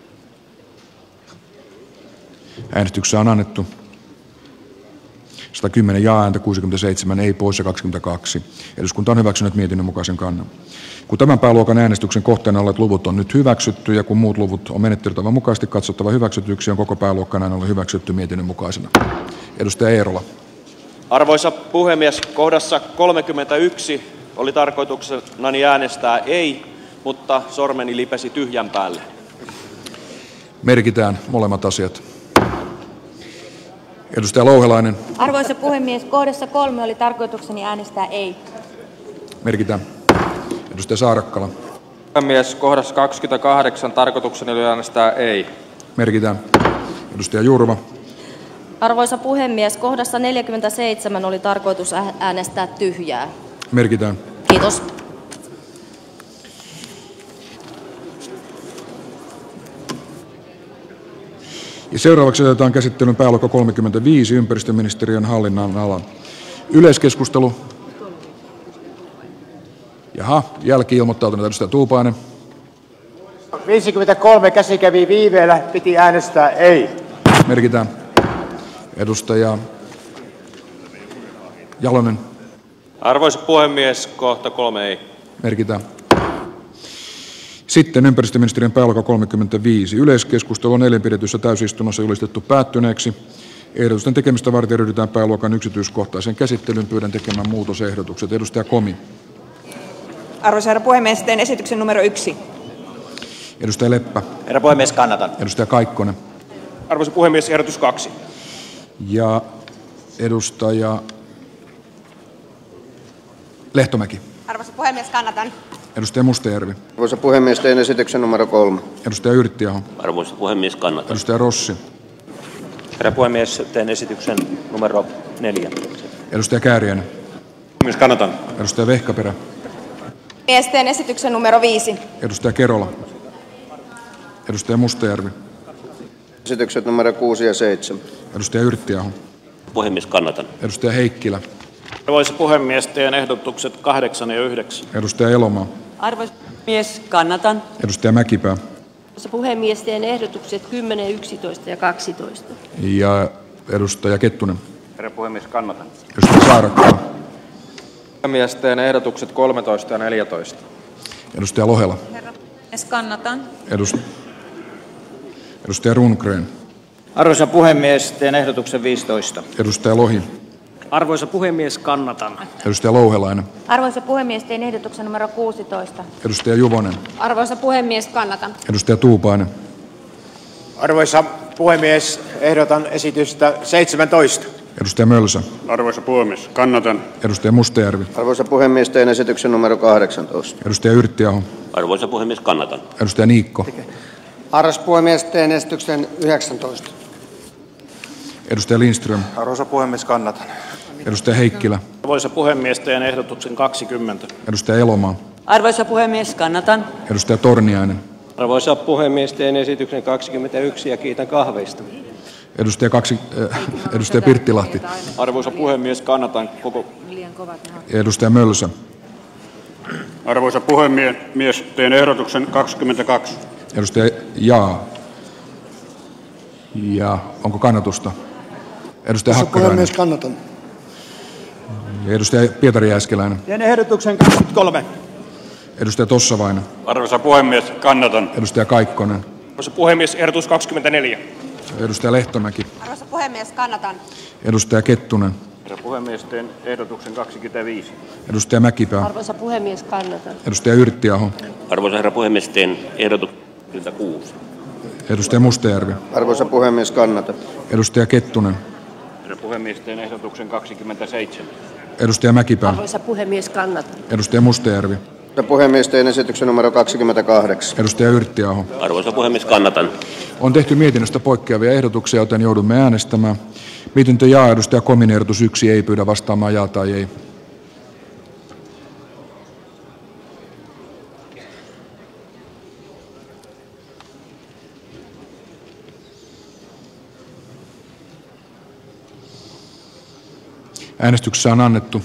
A: Äänestyksessä on annettu sata kymmenen ja-ääntä, kuusikymmentäseitsemän ei, poissa kaksikymmentäkaksi. Eduskunta on hyväksynyt mietinnön mukaisen kannan. Kun tämän pääluokan äänestyksen kohteena olleet luvut on nyt hyväksytty ja kun muut luvut on menettelytavan mukaisesti katsottava hyväksytyksi, on koko pääluokka näin ollen hyväksytty mietinnön mukaisena. Edustaja Eerola.
M: Arvoisa puhemies, kohdassa kolmekymmentäyksi oli tarkoituksenani äänestää ei, mutta sormeni lipesi tyhjän päälle.
A: Merkitään molemmat asiat. Edustaja Louhelainen.
G: Arvoisa puhemies, kohdassa kolme oli tarkoitukseni äänestää ei.
A: Merkitään. Edustaja Saarakkala.
J: Puhemies, kohdassa kaksikymmentäkahdeksan tarkoitukseni oli äänestää ei.
A: Merkitään. Edustaja Jurva.
H: Arvoisa puhemies, kohdassa neljäkymmentäseitsemän oli tarkoitus äänestää tyhjää.
A: Merkitään.
H: Kiitos.
A: Ja seuraavaksi otetaan käsittelyyn pääluokka kolmekymmentäviisi, ympäristöministeriön hallinnan ala. Yleiskeskustelu. Jaha, jälki-ilmoittautunut edustaja Tuupainen.
D: viisikymmentäkolme käsi kävi viiveellä, piti äänestää ei.
A: Merkitään. Edustaja Jalonen.
M: Arvoisa puhemies, kohta kolme ei.
A: Merkitään. Sitten ympäristöministeriön pääluokka kolmekymmentäviisi. Yleiskeskustelu on eilen pidetyssä täysistunnossa julistettu päättyneeksi. Ehdotusten tekemistä varten ryhdytään pääluokan yksityiskohtaiseen käsittelyyn. Pyydän tekemään muutosehdotukset. Edustaja Komi.
I: Arvoisa herra puhemies, teen esityksen numero yksi.
A: Edustaja Leppä.
D: Herra puhemies, kannatan.
A: Edustaja Kaikkonen.
C: Arvoisa puhemies, ehdotus kaksi.
A: Ja edustaja Lehtomäki.
B: Arvoisa puhemies, kannatan.
A: Edustaja Mustajärvi.
F: Arvoisa puhemies, teen esityksen numero kolme.
A: Edustaja Yrttiaho.
E: Arvoisa puhemies, kannatan.
A: Edustaja Rossi.
J: Herra puhemies, teen esityksen numero neljä.
A: Edustaja Kääriäinen.
C: Puhemies, kannatan.
A: Edustaja Vehkaperä.
B: Mies, teen esityksen numero viisi.
A: Edustaja Kerola. Edustaja Mustajärvi.
F: Esitykset numero kuusi ja seitsemän.
A: Edustaja Yrttiaho.
E: Puhemies, kannatan.
A: Edustaja Heikkilä.
C: Arvoisa puhemies, teen ehdotukset kahdeksan ja yhdeksän.
A: Edustaja Elomaa.
I: Arvoisa puhemies, kannatan.
A: Edustaja Mäkipää.
H: Arvoisa puhemies, teen ehdotukset kymmenen, yksitoista ja kaksitoista.
A: Ja edustaja Kettunen.
C: Herra puhemies, kannatan.
A: Edustaja Saarakkala.
J: Puhemies, teen ehdotukset kolmetoista ja neljätoista.
A: Edustaja Lohela.
L: Herra puhemies, kannatan.
A: Edust... Edustaja Rundgren.
D: Arvoisa puhemies, teen ehdotuksen viisitoista.
A: Edustaja Lohi.
N: Arvoisa puhemies, kannatan.
A: Edustaja Louhelainen.
G: Arvoisa puhemies, teen ehdotuksen numero kuusitoista.
A: Edustaja Juvonen.
B: Arvoisa puhemies, kannatan.
A: Edustaja Tuupainen.
D: Arvoisa puhemies, ehdotan esitystä seitsemäntoista.
A: Edustaja Mölsä.
C: Arvoisa puhemies, kannatan.
A: Edustaja Mustajärvi.
F: Arvoisa puhemies, teen esityksen numero kahdeksantoista.
A: Edustaja Yrttiaho.
E: Arvoisa puhemies, kannatan.
A: Edustaja Niikko.
F: Arvoisa puhemies, teen esityksen yhdeksäntoista.
A: Edustaja Lindström.
D: Arvoisa puhemies, kannatan.
A: Edustaja Heikkilä.
C: Arvoisa puhemies, teen ehdotuksen kaksikymmentä.
A: Edustaja Elomaa.
I: Arvoisa puhemies, kannatan.
A: Edustaja Torniainen.
N: Arvoisa puhemies, teen esityksen kaksikymmentäyksi ja kiitän kahveista.
A: Edustaja, kaksi, äh, edustaja Pirttilahti.
C: Arvoisa puhemies, kannatan koko...
A: Edustaja Mölsä.
C: Arvoisa puhemies, teen ehdotuksen kaksikymmentäkaksi.
A: Edustaja Jaa. Ja onko kannatusta? Edustaja Hakkarainen.
F: Puhemies, kannatan.
A: Ja edustaja Pietari Jääskeläinen.
D: Teen ehdotuksen kaksikymmentäkolme.
A: Edustaja Tossavainen.
C: Arvoisa puhemies, kannatan.
A: Edustaja Kaikkonen.
M: Arvoisa puhemies, ehdotus kaksikymmentäneljä.
A: Edustaja Lehtomäki.
B: Arvoisa puhemies, kannatan.
A: Edustaja Kettunen.
C: Herra puhemies, teen ehdotuksen kaksikymmentäviisi.
A: Edustaja Mäkipää.
H: Arvoisa puhemies, kannatan.
A: Edustaja Yrttiaho.
E: Arvoisa herra puhemies, teen ehdotuksen kuusi.
A: Edustaja Mustajärvi.
N: Arvoisa puhemies, kannatan.
A: Edustaja Kettunen.
C: Herra puhemies, teen ehdotuksen kaksikymmentäseitsemän.
A: Edustaja Mäkipää.
H: Arvoisa puhemies, kannatan.
A: Edustaja Mustajärvi.
N: Herra puhemies, teen esityksen numero kaksikymmentäkahdeksan.
A: Edustaja Yrttiaho.
E: Arvoisa puhemies, kannatan.
A: On tehty mietinnöstä poikkeavia ehdotuksia, joten joudumme äänestämään. Mietintö jaa, edustaja Komin ehdotus yksi ei pyydä vastaamaan jaa tai ei. Äänestyksessä on annettu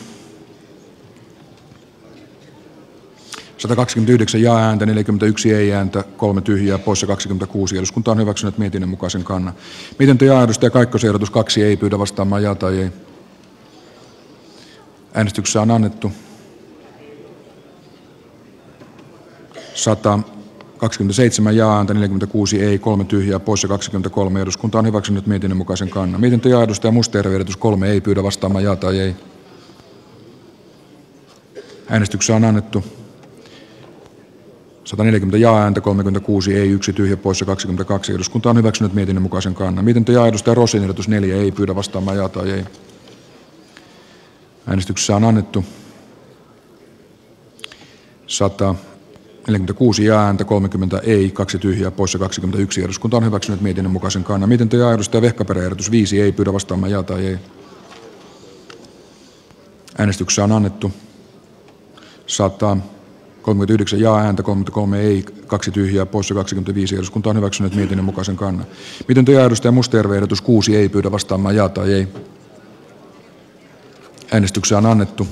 A: sata kaksikymmentäyhdeksän jaa-ääntä, neljäkymmentäyksi ei-ääntä, kolme tyhjää, poissa kaksikymmentäkuusi. Eduskunta on hyväksynyt mietinnön mukaisen kannan. Mietintö jaa, edustaja Kaikkosen ehdotus kaksi ei pyydä vastaamaan jaa tai ei. Äänestyksessä on annettu sata kaksikymmentäseitsemän jaa-ääntä, neljäkymmentäkuusi ei, kolme tyhjää, poissa kaksikymmentäkolme. Eduskunta on hyväksynyt mietinnön mukaisen kannan. Mietintö jaa, edustaja Mustajärvi ehdotus kolme ei pyydä vastaamaan jaa tai ei. Äänestyksessä on annettu sata neljäkymmentä jaa-ääntä, kolmekymmentäkuusi ei, yksi tyhjä, poissa kaksikymmentäkaksi. Eduskunta on hyväksynyt mietinnön mukaisen kannan. Mietintö jaa, edustaja Rossin ehdotus neljä ei pyydä vastaamaan jaa tai ei. Äänestyksessä on annettu sata neljäkymmentäkuusi jaa-ääntä, kolmekymmentä ei, kaksi tyhjää, poissa kaksikymmentäyksi. Eduskunta on hyväksynyt mietinnön mukaisen kannan. Mietintö jaa, edustaja Vehkaperä ehdotus viisi ei pyydä vastaamaan jaa tai ei. Äänestyksessä on annettu sata kolmekymmentäyhdeksän jaa-ääntä, kolmekymmentäkolme ei, kaksi tyhjää, poissa kaksikymmentäviisi. Eduskunta on hyväksynyt mietinnön mukaisen kannan. Mietintö jaa, edustaja Mustajärvi ehdotus kuusi ei pyydä vastaamaan jaa tai ei. Äänestyksessä on annettu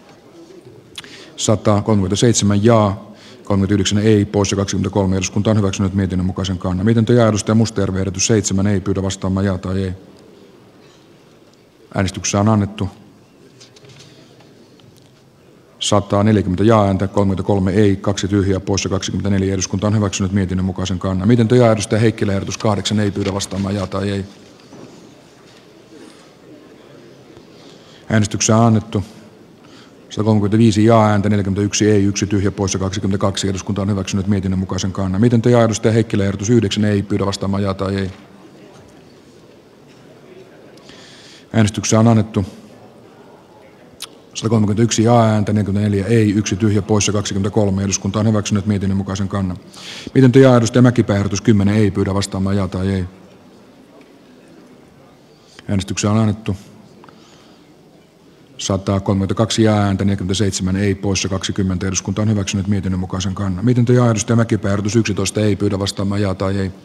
A: sata kolmekymmentäseitsemän jaa, kolmekymmentäyhdeksän ei, poissa kaksikymmentäkolme. Eduskunta on hyväksynyt mietinnön mukaisen kannan. Mietintö jaa, edustaja Mustajärvi ehdotus seitsemän ei pyydä vastaamaan jaa tai ei. Äänestyksessä on annettu sata neljäkymmentä jaa-ääntä, kolmekymmentäkolme ei, kaksi tyhjää, poissa kaksikymmentäneljä. Eduskunta on hyväksynyt mietinnön mukaisen kannan. Mietintö jaa, edustaja Heikkilä ehdotus kahdeksan ei pyydä vastaamaan jaa tai ei. Äänestyksessä on annettu sata kolmekymmentäviisi jaa-ääntä, neljäkymmentäyksi ei, yksi tyhjä, poissa kaksikymmentäkaksi. Eduskunta on hyväksynyt mietinnön mukaisen kannan. Mietintö jaa, edustaja Heikkilä ehdotus yhdeksän ei pyydä vastaamaan jaa tai ei. Äänestyksessä on annettu sata kolmekymmentäyksi jaa-ääntä, neljäkymmentäneljä ei, yksi tyhjä, poissa kaksikymmentäkolme. Eduskunta on hyväksynyt mietinnön mukaisen kannan. Mietintö jaa, edustaja Mäkipää ehdotus kymmenen ei pyydä vastaamaan jaa tai ei. Äänestyksessä on annettu sata kolmekymmentäkaksi jaa-ääntä, neljäkymmentäseitsemän ei, poissa kaksikymmentä. Eduskunta on hyväksynyt mietinnön mukaisen kannan. Mietintö jaa, edustaja Mäkipää ehdotus yksitoista ei pyydä vastaamaan jaa tai ei.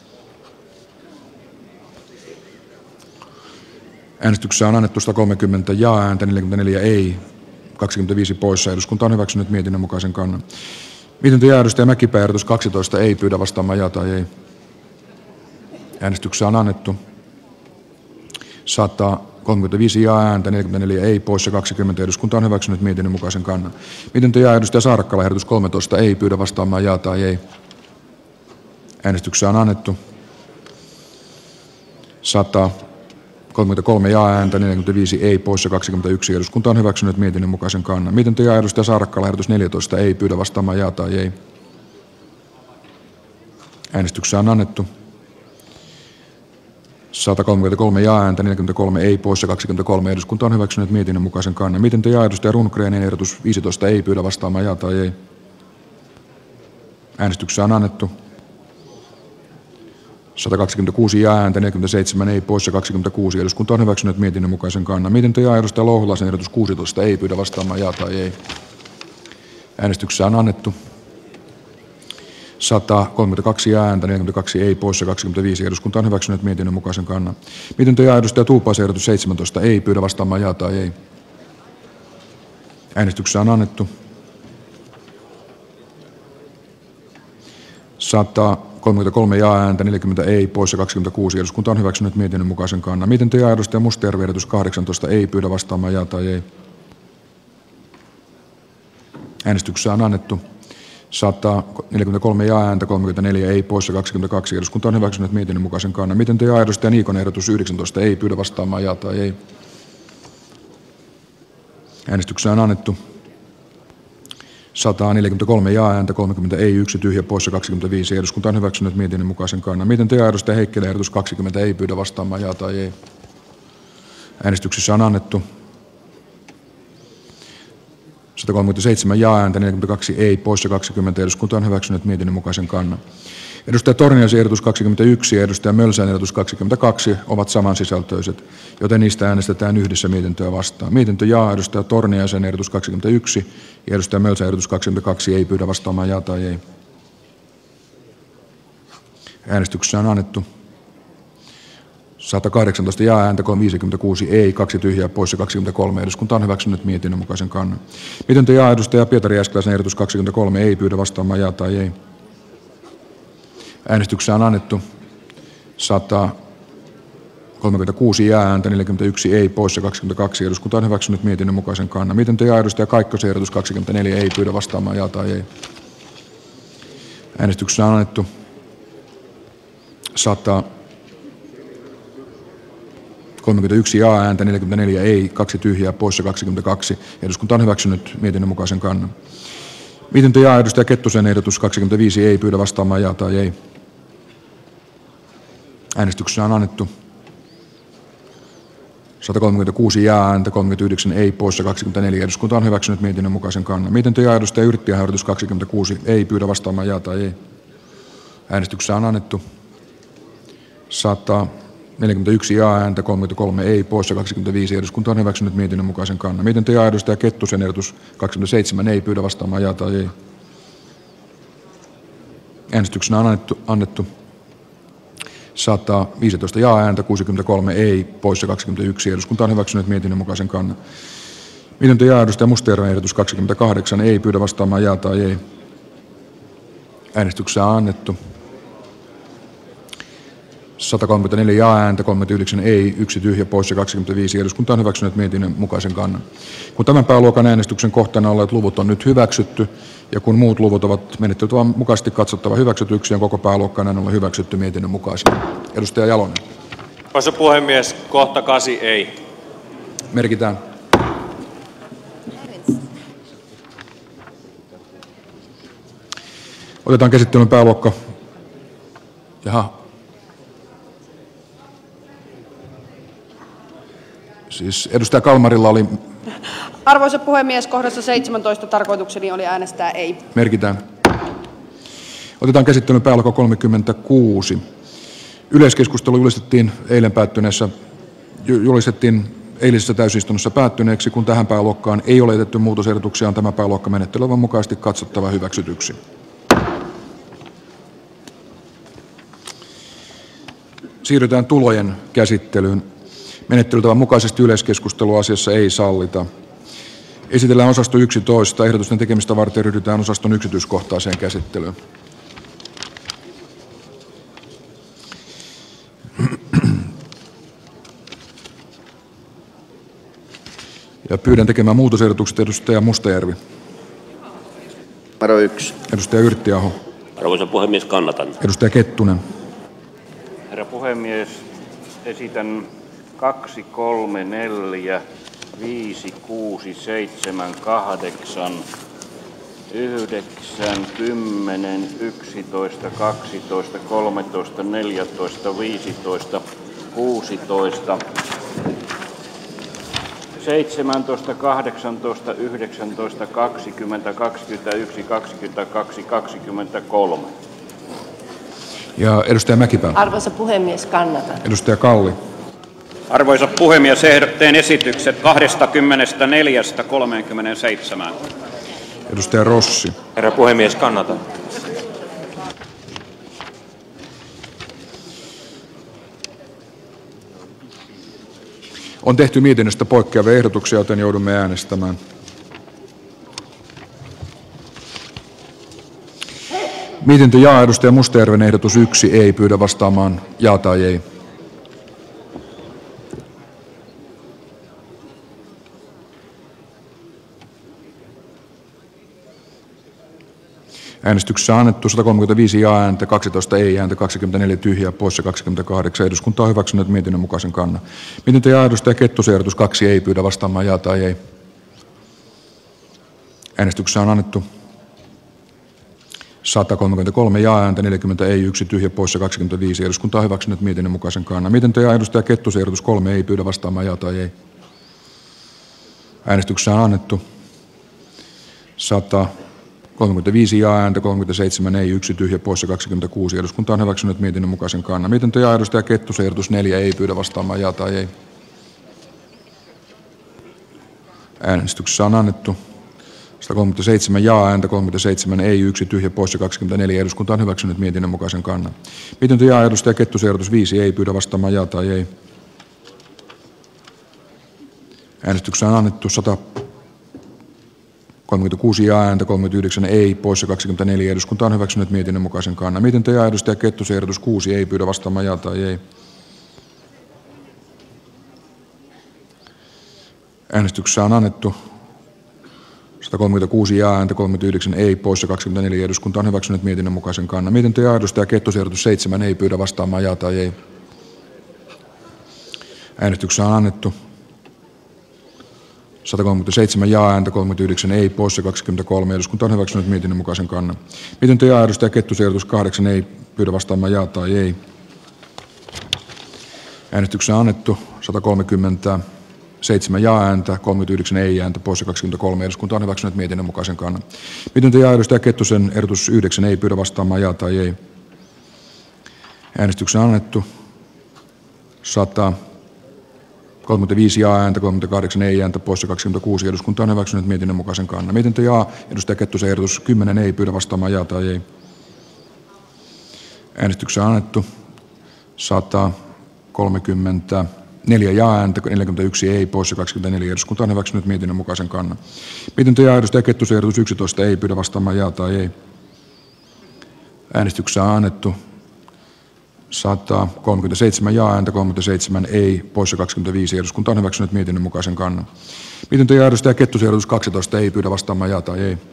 A: Äänestyksessä on annettu sata kolmekymmentä jaa-ääntä, neljäkymmentäneljä ei, kaksikymmentäviisi poissa. Eduskunta on hyväksynyt mietinnön mukaisen kannan. Mietintö jaa, edustaja Mäkipää ehdotus kaksitoista ei pyydä vastaamaan jaa tai ei. Äänestyksessä on annettu sata kolmekymmentäviisi jaa-ääntä, neljäkymmentäneljä ei, poissa kaksikymmentä. Eduskunta on hyväksynyt mietinnön mukaisen kannan. Mietintö jaa, edustaja Saarakkala ehdotus kolmetoista ei pyydä vastaamaan jaa tai ei. Äänestyksessä on annettu sata kolmekymmentäkolme jaa-ääntä, neljäkymmentäviisi ei, poissa kaksikymmentäyksi. Eduskunta on hyväksynyt mietinnön mukaisen kannan. Mietintö jaa, edustaja Saarakkala ehdotus neljätoista ei pyydä vastaamaan jaa tai ei. Äänestyksessä on annettu sata kolmekymmentäkolme jaa-ääntä, neljäkymmentäkolme ei, poissa kaksikymmentäkolme. Eduskunta on hyväksynyt mietinnön mukaisen kannan. Mietintö jaa, edustaja Rundgrenin ehdotus viisitoista ei pyydä vastaamaan jaa tai ei. Äänestyksessä on annettu sata kaksikymmentäkuusi jaa-ääntä, neljäkymmentäseitsemän ei, poissa kaksikymmentäkuusi. Eduskunta on hyväksynyt mietinnön mukaisen kannan. Mietintö jaa, edustaja Louhelaisen ehdotus kuusitoista ei pyydä vastaamaan jaa tai ei. Äänestyksessä on annettu sata kolmekymmentäkaksi jaa-ääntä, neljäkymmentäkaksi ei, poissa kaksikymmentäviisi. Eduskunta on hyväksynyt mietinnön mukaisen kannan. Mietintö jaa, edustaja Tuupaisen ehdotus seitsemäntoista ei pyydä vastaamaan jaa tai ei. Äänestyksessä on annettu sata kolmekymmentäkolme jaa-ääntä, neljäkymmentä ei, poissa kaksikymmentäkuusi. Eduskunta on hyväksynyt mietinnön mukaisen kannan. Mietintö jaa, edustaja Mustajärvi ehdotus kahdeksantoista ei pyydä vastaamaan jaa tai ei. Äänestyksessä on annettu sata neljäkymmentäkolme ja ääntä kolmekymmentäneljä ei poissa kaksikymmentäkaksi. Eduskunta on hyväksynyt mietinnön mukaisen kannan. Miten ja edustaja Niikon ehdotus yhdeksäntoista ei pyydä vastaamaan ja tai ei. Äänestyksessä on annettu sata neljäkymmentäkolme ja ääntä kolmekymmentä ei yksi tyhjä poissa kaksikymmentäviisi. Eduskunta on hyväksynyt mietinnön mukaisen kannan. Miten ja edustaja Heikkilä ehdotus kaksikymmentä ei pyydä vastaamaan ja tai ei. Äänestyksessä on annettu sata kolmekymmentäseitsemän ja ääntä neljäkymmentäkaksi ei poissa kaksikymmentä. Eduskunta on hyväksynyt mietinnön mukaisen kannan. Edustaja Torniaisen ehdotus kaksikymmentäyksi ja edustaja Mölsän ehdotus kaksikymmentäkaksi ovat samansisältöiset, joten niistä äänestetään yhdessä mietintöä vastaan. Mietintö ja edustaja Torniaisen ehdotus kaksikymmentäyksi ja edustaja Mölsän ehdotus kaksikymmentäkaksi ei pyydä vastaamaan ja tai ei. Äänestyksessä on annettu sata kahdeksantoista ja ääntä viisikymmentäkuusi ei, kaksi tyhjää poissa kaksikymmentäkolme. Eduskunta on hyväksynyt mietinnön mukaisen kannan. Mietintö ja edustaja Pietari Jääskeläisen ehdotus kaksikymmentäkolme ei pyydä vastaamaan ja tai ei. Äänestyksessä on annettu sata kolmekymmentäkuusi ja ääntä neljäkymmentäyksi ei poissa kaksikymmentäkaksi. Eduskunta on hyväksynyt mietinnön mukaisen kannan. Mietintö ja edustaja Kaikkosen ehdotus kaksikymmentäneljä ei pyydä vastaamaan ja tai ei. Äänestyksessä on annettu sata kolmekymmentäyksi ja ääntä neljäkymmentäneljä ei, kaksi tyhjää poissa kaksikymmentäkaksi. Eduskunta on hyväksynyt mietinnön mukaisen kannan. Mietintö ja edustaja Kettusen ehdotus kaksikymmentäviisi ei pyydä vastaamaan ja tai ei. Äänestyksessä on annettu sata kolmekymmentäkuusi ja ääntä kolmekymmentäyhdeksän ei poissa kaksikymmentäneljä. Eduskunta on hyväksynyt mietinnön mukaisen kannan. Mietintö ja edustaja Yrttiahon ehdotus kaksikymmentäkuusi ei pyydä vastaamaan ja tai ei. Äänestyksessä on annettu sata neljäkymmentäyksi ja ääntä kolmekymmentäkolme ei poissa kaksikymmentäviisi. Eduskunta on hyväksynyt mietinnön mukaisen kannan. Mietintö ja edustaja Kettusen ehdotus kaksikymmentäseitsemän ei pyydä vastaamaan ja tai ei. Äänestyksenä on annettu, annettu sata viisitoista ja ääntä kuusikymmentäkolme ei poissa kaksikymmentäyksi. Eduskunta on hyväksynyt mietinnön mukaisen kannan. Mietintö ja edustaja Mustajärven ehdotus kaksikymmentäkahdeksan ei pyydä vastaamaan ja tai ei. Äänestyksessä on annettu sata kolmekymmentäneljä ja ääntä kolmekymmentäyhdeksän ei, yksi tyhjä poissa kaksikymmentäviisi. Eduskunta on hyväksynyt mietinnön mukaisen kannan. Kun tämän pääluokan äänestyksen kohteena olleet luvut on nyt hyväksytty ja kun muut luvut ovat menettelytavan mukaisesti katsottava hyväksytyksi, on koko pääluokkaan näin ollen hyväksytty mietinnön mukaisesti. Edustaja Jalonen.
J: Arvoisa puhemies, kohta kasi ei.
A: Merkitään. Otetaan käsittelyyn pääluokka. Jaha. Siis edustaja Kalmarilla oli...
L: Arvoisa puhemies, kohdassa seitsemäntoista tarkoitukseni oli äänestää ei.
A: Merkitään. Otetaan käsittelyyn pääluokka kolmekymmentäkuusi. Yleiskeskustelu julistettiin eilen päättyneessä, julistettiin eilisessä täysistunnossa päättyneeksi, kun tähän pääluokkaan ei ole jätetty muutosehdotuksia, on tämä pääluokka menettelytavan mukaisesti katsottava hyväksytyksi. Siirrytään tulojen käsittelyyn. Menettelytavan mukaisesti yleiskeskustelua asiassa ei sallita. Esitellään osasto yksitoista. Ehdotusten tekemistä varten ryhdytään osaston yksityiskohtaiseen käsittelyyn. Ja pyydän tekemään muutosehdotukset edustaja Mustajärvi.
D: Numero yksi.
A: Edustaja Yrttiaho.
E: Arvoisa puhemies, kannatan.
A: Edustaja Kettunen.
C: Herra puhemies, esitän kaksi, kolme, neljä, viisi, kuusi, seitsemän, kahdeksan, yhdeksän, kymmenen, yksitoista, kaksitoista, kolmetoista, neljätoista, viisitoista, kuusitoista, seitsemäntoista, kahdeksantoista, yhdeksäntoista, kaksikymmentä, kaksikymmentäyksi, kaksikymmentäkaksi, kaksikymmentäkolme.
A: Ja edustaja Mäkipää.
H: Arvoisa puhemies, kannatan.
A: Edustaja Kalli.
C: Arvoisa puhemies, teen esitykset kaksikymmentäneljä kolmekymmentäseitsemän.
A: Edustaja Rossi.
J: Herra puhemies, kannatan.
A: On tehty mietinnöstä poikkeavia ehdotuksia, joten joudumme äänestämään. Mietintö ja edustaja Mustajärven ehdotus yksi ei pyydä vastaamaan ja tai ei. Äänestyksessä annettu sata kolmekymmentäviisi ja-ääntä, kaksitoista ei-ääntä, kaksikymmentäneljä tyhjää, poissa kaksikymmentäkahdeksan. Eduskunta on hyväksynyt mietinnön mukaisen kannan. Mietintö ja edustaja Kettusen ehdotus kaksi ei pyydä vastaamaan jaa tai ei. Äänestyksessä on annettu sata kolmekymmentäkolme ja-ääntä, neljäkymmentä ei, yksi tyhjä, poissa kaksikymmentäviisi. Eduskunta on hyväksynyt mietinnön mukaisen kannan. Mietintö ja edustaja Kettusen ehdotus kolme ei pyydä vastaamaan jaa tai ei. Äänestyksessä on annettu sata kolmekymmentäviisi ja-ääntä, kolmekymmentäseitsemän ei, yksi tyhjä, poissa kaksikymmentäkuusi. Eduskunta on hyväksynyt mietinnön mukaisen kannan. Mietintö ja edustaja Kettusen ehdotus neljä ei pyydä vastaamaan jaa tai ei. Äänestyksessä on annettu sata kolmekymmentäseitsemän ja-ääntä, kolmekymmentäseitsemän ei, yksi tyhjä, poissa kaksikymmentäneljä. Eduskunta on hyväksynyt mietinnön mukaisen kannan. Mietintö ja edustaja Kettusen ehdotus viisi ei pyydä vastaamaan jaa tai ei. Äänestyksessä on annettu sata kolmekymmentäkuusi ja-ääntä, kolmekymmentäyhdeksän ei, poissa kaksikymmentäneljä. Eduskunta on hyväksynyt mietinnön mukaisen kannan. Mietintö ja edustaja Kettusen ehdotus kuusi ei pyydä vastaamaan jaa tai ei. Äänestyksessä on annettu sata kolmekymmentäkuusi ja-ääntä, kolmekymmentäyhdeksän ei, poissa kaksikymmentäneljä. Eduskunta on hyväksynyt mietinnön mukaisen kannan. Mietintö ja edustaja Kettusen ehdotus seitsemän ei pyydä vastaamaan jaa tai ei. Äänestyksessä on annettu sata kolmekymmentäseitsemän ja-ääntä, kolmekymmentäyhdeksän ei, poissa kaksikymmentäkolme. Eduskunta on hyväksynyt mietinnön mukaisen kannan. Mietintö ja edustaja Kettusen ehdotus kahdeksan ei pyydä vastaamaan jaa tai ei. Äänestyksessä on annettu sata kolmekymmentäseitsemän ja-ääntä, kolmekymmentäyhdeksän ei-ääntä, poissa kaksikymmentäkolme. Eduskunta on hyväksynyt mietinnön mukaisen kannan. Mietintö ja edustaja Kettusen ehdotus yhdeksän ei pyydä vastaamaan jaa tai ei. Äänestyksessä on annettu sata kolmekymmentäviisi ja-ääntä, kolmekymmentäkahdeksan ei-ääntä, poissa kaksikymmentäkuusi. Eduskunta on hyväksynyt mietinnön mukaisen kannan. Mietintö ja edustaja Kettusen ehdotus kymmenen ei pyydä vastaamaan jaa tai ei. Äänestyksessä on annettu sata kolmekymmentäneljä ja-ääntä, neljäkymmentäyksi ei, poissa kaksikymmentäneljä. Eduskunta on hyväksynyt mietinnön mukaisen kannan. Mietintö ja edustaja Kettusen ehdotus yksitoista ei pyydä vastaamaan jaa tai ei. Äänestyksessä on annettu sata kolmekymmentäseitsemän ja-ääntä, kolmekymmentäseitsemän ei, poissa kaksikymmentäviisi. Eduskunta on hyväksynyt mietinnön mukaisen kannan. Mietintö ja edustaja Kettusen ehdotus kaksitoista ei pyydä vastaamaan jaa tai ei.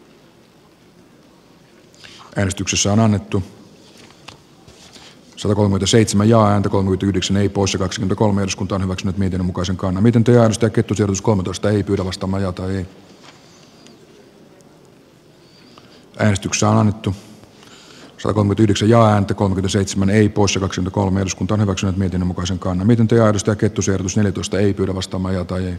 A: Äänestyksessä on annettu sata kolmekymmentäseitsemän ja-ääntä, kolmekymmentäyhdeksän ei, poissa kaksikymmentäkolme. Eduskunta on hyväksynyt mietinnön mukaisen kannan. Mietintö ja edustaja Kettusen ehdotus kolmetoista ei pyydä vastaamaan jaa tai ei. Äänestyksessä on annettu sata kolmekymmentäyhdeksän ja-ääntä, kolmekymmentäseitsemän ei, poissa kaksikymmentäkolme. Eduskunta on hyväksynyt mietinnön mukaisen kannan. Mietintö ja edustaja Kettusen ehdotus neljätoista ei pyydä vastaamaan jaa tai ei.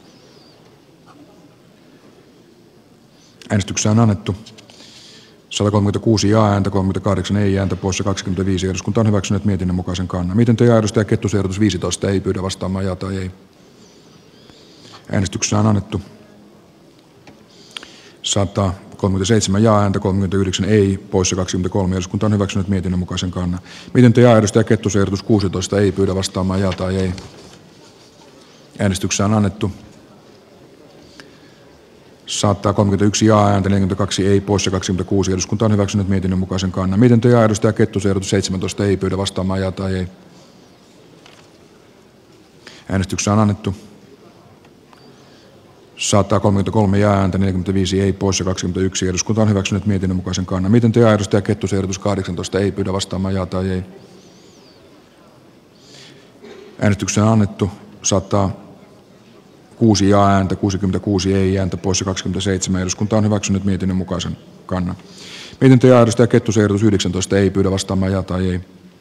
A: Äänestyksessä on annettu sata kolmekymmentäkuusi ja-ääntä, kolmekymmentäkahdeksan ei-ääntä, poissa kaksikymmentäviisi. Eduskunta on hyväksynyt mietinnön mukaisen kannan. Mietintö ja edustaja Kettusen ehdotus viisitoista ei pyydä vastaamaan jaa tai ei. Äänestyksessä on annettu sata kolmekymmentäseitsemän ja-ääntä, kolmekymmentäyhdeksän ei, poissa kaksikymmentäkolme. Eduskunta on hyväksynyt mietinnön mukaisen kannan. Mietintö ja edustaja Kettusen ehdotus kuusitoista ei pyydä vastaamaan jaa tai ei. Äänestyksessä on annettu sata kolmekymmentäyksi ja-ääntä, neljäkymmentäkaksi ei, poissa kaksikymmentäkuusi. Eduskunta on hyväksynyt mietinnön mukaisen kannan. Mietintö ja edustaja Kettusen ehdotus seitsemäntoista ei pyydä vastaamaan jaa tai ei. Äänestyksessä on annettu sata kolmekymmentäkolme ja-ääntä, neljäkymmentäviisi ei, poissa kaksikymmentäyksi. Eduskunta on hyväksynyt mietinnön mukaisen kannan. Mietintö ja edustaja Kettusen ehdotus kahdeksantoista ei pyydä vastaamaan jaa tai ei. Äänestyksessä on annettu sata kuusi ja-ääntä, kuusikymmentäkuusi ei-ääntä, poissa kaksikymmentäseitsemän. Eduskunta on hyväksynyt mietinnön mukaisen kannan. Mietintö ja edustaja Kettusen ehdotus yhdeksäntoista ei pyydä vastaamaan jaa tai ei.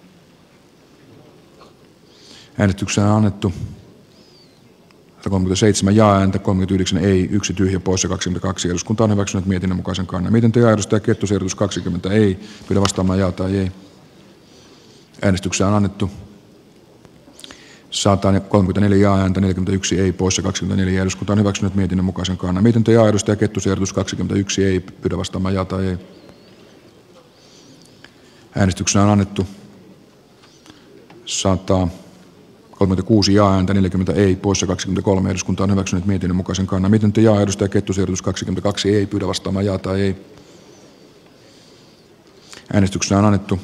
A: Äänestyksessä on annettu sata kolmekymmentäseitsemän ja-ääntä, kolmekymmentäyhdeksän ei, yksi tyhjä, poissa kaksikymmentäkaksi. Eduskunta on hyväksynyt mietinnön mukaisen kannan. Mietintö ja edustaja Kettusen ehdotus kaksikymmentä ei pyydä vastaamaan jaa tai ei. Äänestyksessä on annettu sata kolmekymmentäneljä ja-ääntä, neljäkymmentäyksi ei, poissa kaksikymmentäneljä. Eduskunta on hyväksynyt mietinnön mukaisen kannan. Mietintö ja edustaja Kettusen ehdotus kaksikymmentäyksi ei pyydä vastaamaan jaa tai ei. Äänestyksessä on annettu sata kolmekymmentäkuusi ja-ääntä, neljäkymmentä ei, poissa kaksikymmentäkolme. Eduskunta on hyväksynyt mietinnön mukaisen kannan. Mietintö ja edustaja Kettusen ehdotus kaksikymmentäkaksi ei pyydä vastaamaan jaa tai ei. Äänestyksessä on annettu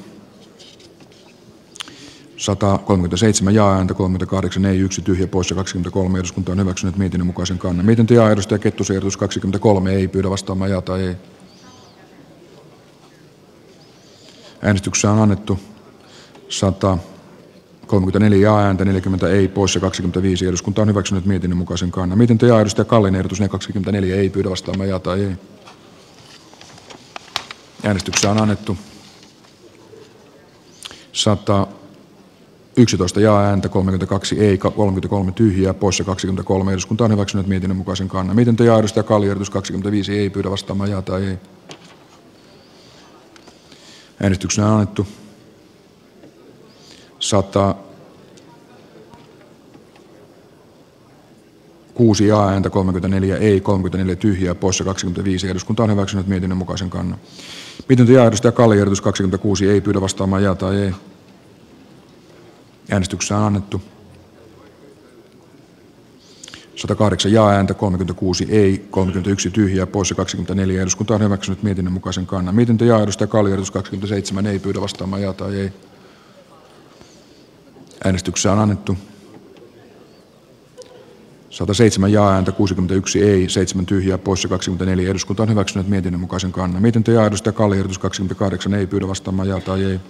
A: sata kolmekymmentäseitsemän ja-ääntä, kolmekymmentäkahdeksan ei, yksi tyhjä, poissa kaksikymmentäkolme. Eduskunta on hyväksynyt mietinnön mukaisen kannan. Mietintö ja edustaja Kettusen ehdotus kaksikymmentäkolme ei pyydä vastaamaan jaa tai ei. Äänestyksessä on annettu sata kolmekymmentäneljä ääntä, neljäkymmentä ei, poissa kaksikymmentäviisi. Eduskunta on hyväksynyt mietinnön mukaisen kannan. Mietintö ja edustaja Kallin ehdotus ne kaksikymmentäneljä ei, pyydä vastaamaan ja tai ei. Äänestyksessä on annettu sata yksitoista ja-ääntä, kolmekymmentäkaksi ei, kolmekymmentäkolme tyhjää, poissa kaksikymmentäkolme. Eduskunta on hyväksynyt mietinnön mukaisen kannan. Mietintö ja edustaja Kallin ehdotus kaksikymmentäviisi ei, pyydä vastaamaan ja tai ei. Äänestyksessä on annettu sata kuusi ja-ääntä, kolmekymmentäneljä ei, kolmekymmentäneljä tyhjää, poissa kaksikymmentäviisi. Eduskunta on hyväksynyt mietinnön mukaisen kannan. Mietintö ja edustaja Kallin ehdotus kaksikymmentäkuusi ei, pyydä vastaamaan ja tai ei. Äänestyksessä on annettu sata kahdeksan ja-ääntä, kolmekymmentäkuusi ei, kolmekymmentäyksi tyhjää, poissa kaksikymmentäneljä. Eduskunta on hyväksynyt mietinnön mukaisen kannan. Mietintö ja edustaja Kallin ehdotus kaksikymmentäseitsemän ei, pyydä vastaamaan ja tai ei. Äänestyksessä on annettu sata seitsemän ja-ääntä, kuusikymmentäyksi ei, seitsemän tyhjää, poissa kaksikymmentäneljä. Eduskunta on hyväksynyt mietinnön mukaisen kannan. Mietintö ja edustaja Kallin ehdotus kaksikymmentäkahdeksan ei, pyydä vastaamaan ja tai ei.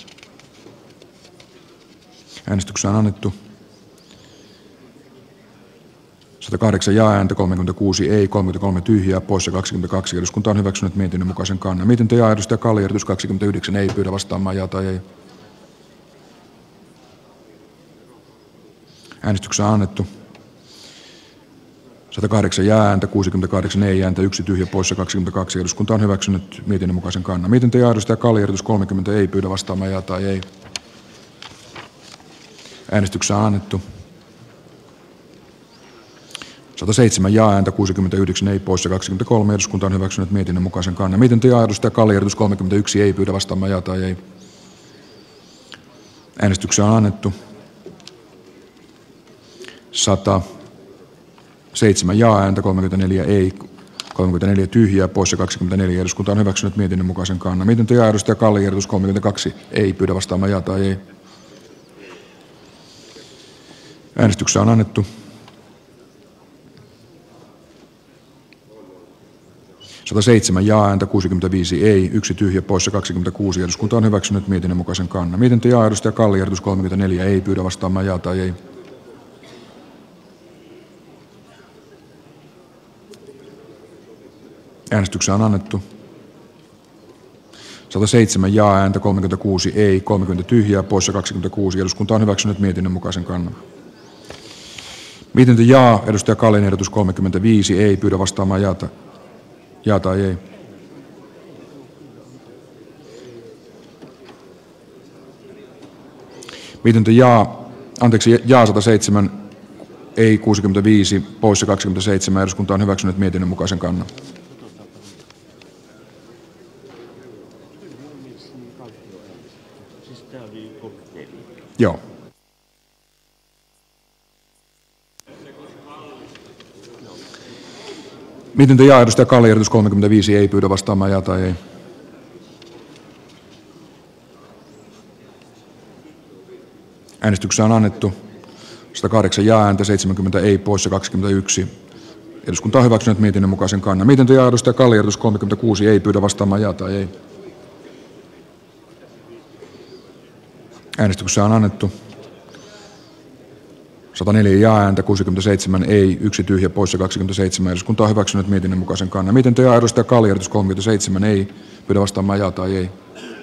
A: Äänestyksessä on annettu sata kahdeksan ja-ääntä, kolmekymmentäkuusi ei, kolmekymmentäkolme tyhjää, poissa kaksikymmentäkaksi. Eduskunta on hyväksynyt mietinnön mukaisen kannan. Mietintö ja edustaja Kallin ehdotus kaksikymmentäyhdeksän ei, pyydä vastaamaan ja tai ei. Äänestyksessä on annettu sata kahdeksan ja-ääntä, kuusikymmentäkahdeksan ei ääntä, yksi tyhjä, poissa kaksikymmentäkaksi. Eduskunta on hyväksynyt mietinnön mukaisen kannan. Mietintö ja edustaja Kallin ehdotus kolmekymmentä ei, pyydä vastaamaan ja tai ei. Äänestyksessä on annettu sata seitsemän ja-ääntä, kuusikymmentäyhdeksän ei, poissa kaksikymmentäkolme. Eduskunta on hyväksynyt mietinnön mukaisen kannan. Mietintö ja edustaja Kallin ehdotus kolmekymmentäyksi ei, pyydä vastaamaan ja tai ei. Äänestyksessä on annettu sata seitsemän ja-ääntä, kolmekymmentäneljä ei, kolmekymmentäneljä tyhjää, poissa kaksikymmentäneljä. Eduskunta on hyväksynyt mietinnön mukaisen kannan. Mietintö ja edustaja Kallin ehdotus kolmekymmentäkaksi ei, pyydä vastaamaan ja tai ei. Äänestyksessä on annettu sata seitsemän ja-ääntä, kuusikymmentäviisi ei, yksi tyhjä, poissa kaksikymmentäkuusi. Eduskunta on hyväksynyt mietinnön mukaisen kannan. Mietintö ja edustaja Kallin ehdotus kolmekymmentäneljä ei, pyydä vastaamaan ja tai ei. Äänestyksessä on annettu sata seitsemän ja-ääntä, kolmekymmentäkuusi ei, kolmekymmentä tyhjää, poissa kaksikymmentäkuusi. Eduskunta on hyväksynyt mietinnön mukaisen kannan. Mietintö ja edustaja Kallin ehdotus kolmekymmentäviisi ei, pyydä vastaamaan ja, ta, ja tai ei. Mietintö ja, anteeksi, ja sata seitsemän ei, kuusikymmentäviisi, poissa kaksikymmentäseitsemän. Eduskunta on hyväksynyt mietinnön mukaisen kannan. Joo. Mietintö ja edustaja Kallin ehdotus kolmekymmentäviisi ei, pyydä vastaamaan ja tai ei. Äänestyksessä on annettu sata kahdeksan ja-ääntä, seitsemänkymmentä ei, poissa kaksikymmentäyksi. Eduskunta on hyväksynyt mietinnön mukaisen kannan. Mietintö ja edustaja Kallin ehdotus kolmekymmentäkuusi ei, pyydä vastaamaan ja tai ei. Äänestyksessä on annettu sata neljä ja-ääntä, kuusikymmentäseitsemän ei, yksi tyhjä, poissa kaksikymmentäseitsemän. Eduskunta on hyväksynyt mietinnön mukaisen kannan. Mietintö ja edustaja Kallin ehdotus kolmekymmentäseitsemän ei, pyydä vastaamaan ja tai ei.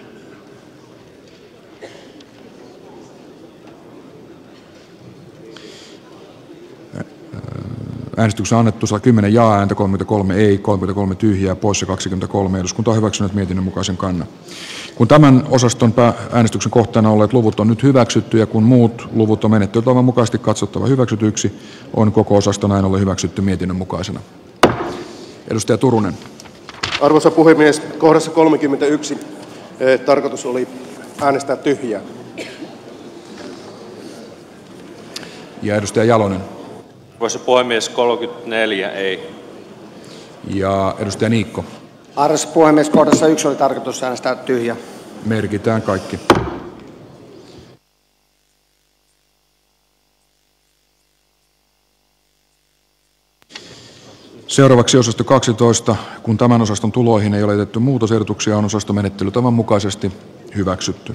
A: Äänestyksessä on annettu sata kymmenen ja-ääntä, kolmekymmentäkolme ei, kolmekymmentäkolme tyhjää, poissa kaksikymmentäkolme. Eduskunta on hyväksynyt mietinnön mukaisen kannan. Kun tämän osaston äänestyksen kohteena olleet luvut on nyt hyväksytty ja kun muut luvut on menettelytavan mukaisesti katsottava hyväksytyksi, on koko osasto näin ollen hyväksytty mietinnön mukaisena. Edustaja Turunen.
O: Arvoisa puhemies, kohdassa kolmekymmentäyksi eh, tarkoitus oli äänestää tyhjää.
A: Ja edustaja Jalonen.
J: Arvoisa puhemies, kolmekymmentäneljä ei.
A: Ja edustaja Niikko.
F: Arvoisa puhemies, kohdassa yksi oli tarkoitus äänestää tyhjää.
A: Merkitään kaikki. Seuraavaksi osasto kaksitoista. Kun tämän osaston tuloihin ei ole jätetty muutosehdotuksia, on osastomenettelytavan mukaisesti hyväksytty.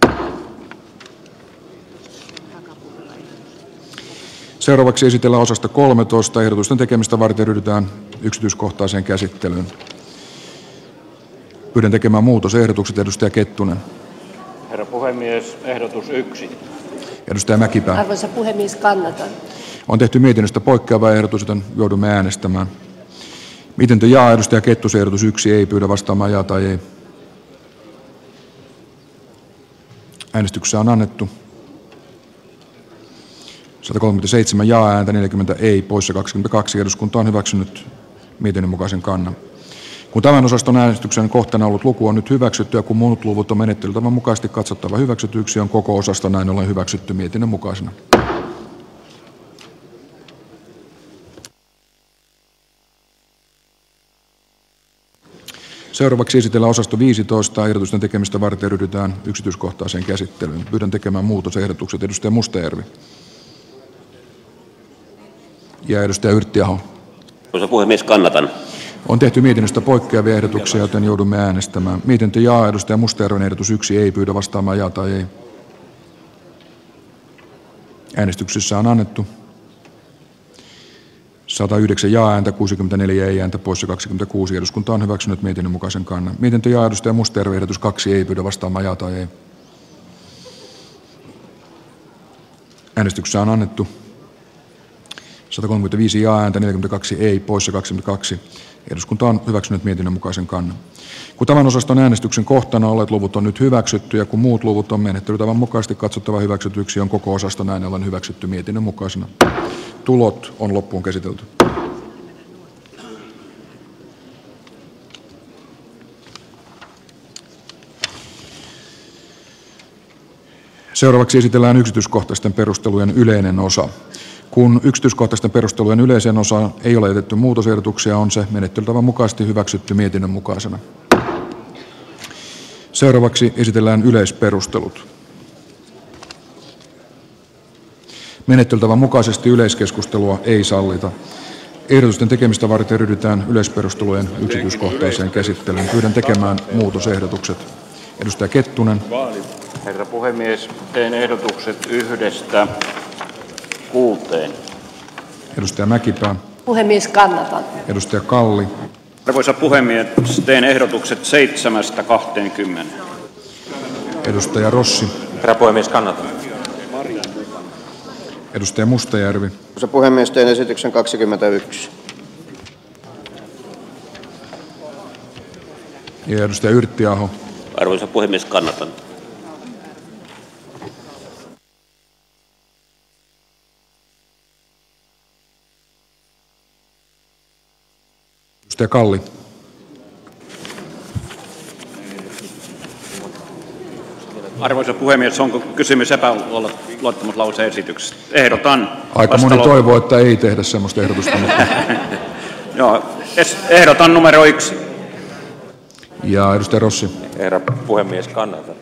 A: Seuraavaksi esitellään osasta kolmetoista. Ehdotusten tekemistä varten ryhdytään yksityiskohtaiseen käsittelyyn. Pyydän tekemään muutosehdotukset. Edustaja Kettunen.
C: Herra puhemies, ehdotus yksi.
A: Edustaja Mäkipää.
H: Arvoisa puhemies, kannatan.
A: On tehty mietinnöstä poikkeava ehdotus, joten joudumme äänestämään. Mietintö jaa, edustaja Kettusen ehdotus yksi ei, pyydä vastaamaan jaa tai ei. Äänestyksessä on annettu sata kolmekymmentäseitsemän jaa-ääntä, neljäkymmentä ei, poissa kaksikymmentäkaksi. Eduskunta on hyväksynyt mietinnön mukaisen kannan. Kun tämän osaston äänestyksen kohtana ollut luku on nyt hyväksytty ja kun muut luvut on menettelytavan mukaisesti katsottava hyväksytyksi, on koko osasto näin ollen hyväksytty mietinnön mukaisena. Seuraavaksi esitellään osasto viisitoista. Ehdotusten tekemistä varten ryhdytään yksityiskohtaiseen käsittelyyn. Pyydän tekemään muutosehdotukset. Edustaja Mustajärvi. Ja edustaja Yrttiaho.
E: Arvoisa puhemies, kannatan.
A: On tehty mietinnöstä poikkeavia ehdotuksia, joten joudumme äänestämään. Mietintö jaa, edustaja Mustajärven ehdotus yksi ei, pyydä vastaamaan jaa tai ei. Äänestyksessä on annettu sata yhdeksän jaa-ääntä, kuusikymmentäneljä ei-ääntä, poissa kaksikymmentäkuusi. Eduskunta on hyväksynyt mietinnön mukaisen kannan. Mietintö jaa, edustaja Mustajärven ehdotus kaksi ei, pyydä vastaamaan jaa tai ei. Äänestyksessä on annettu sata kolmekymmentäviisi jaa-ääntä, neljäkymmentäkaksi ei, poissa kaksikymmentäkaksi. Eduskunta on hyväksynyt mietinnön mukaisen kannan. Kun tämän osaston äänestyksen kohtana olleet luvut on nyt hyväksytty ja kun muut luvut on menettelytavan mukaisesti katsottava hyväksytyksi, on koko osasto näin ollen hyväksytty mietinnön mukaisena. Tulot on loppuun käsitelty. Seuraavaksi esitellään yksityiskohtaisten perustelujen yleinen osa. Kun yksityiskohtaisten perustelujen yleiseen osaan ei ole jätetty muutosehdotuksia, on se menettelytavan mukaisesti hyväksytty mietinnön mukaisena. Seuraavaksi esitellään yleisperustelut. Menettelytavan mukaisesti yleiskeskustelua ei sallita. Ehdotusten tekemistä varten ryhdytään yleisperustelujen yksityiskohtaiseen käsittelyyn. Pyydän tekemään muutosehdotukset. Edustaja Kettunen.
C: Herra puhemies, teen ehdotukset yhdestä kuuteen.
A: Edustaja Mäkipää.
H: Puhemies, kannatan.
A: Edustaja Kalli.
C: Arvoisa puhemies, teen ehdotukset seitsemästä kahteenkymmeneen.
A: Edustaja Rossi.
J: Herra puhemies, kannatan.
A: Edustaja Mustajärvi.
D: Arvoisa puhemies, teen esityksen kaksikymmentäyksi.
A: Ja edustaja Yrttiaho.
E: Arvoisa puhemies, kannatan.
A: Edustaja Kalli.
C: Arvoisa puhemies, onko kysymys epäluottamuslauseen esityksestä? Ehdotan.
A: Aika moni toivoo, että ei tehdä sellaista ehdotusta. Mutta...
C: Joo, ehdotan numero yksi.
A: Ja edustaja Rossi.
J: Herra puhemies, kannatan.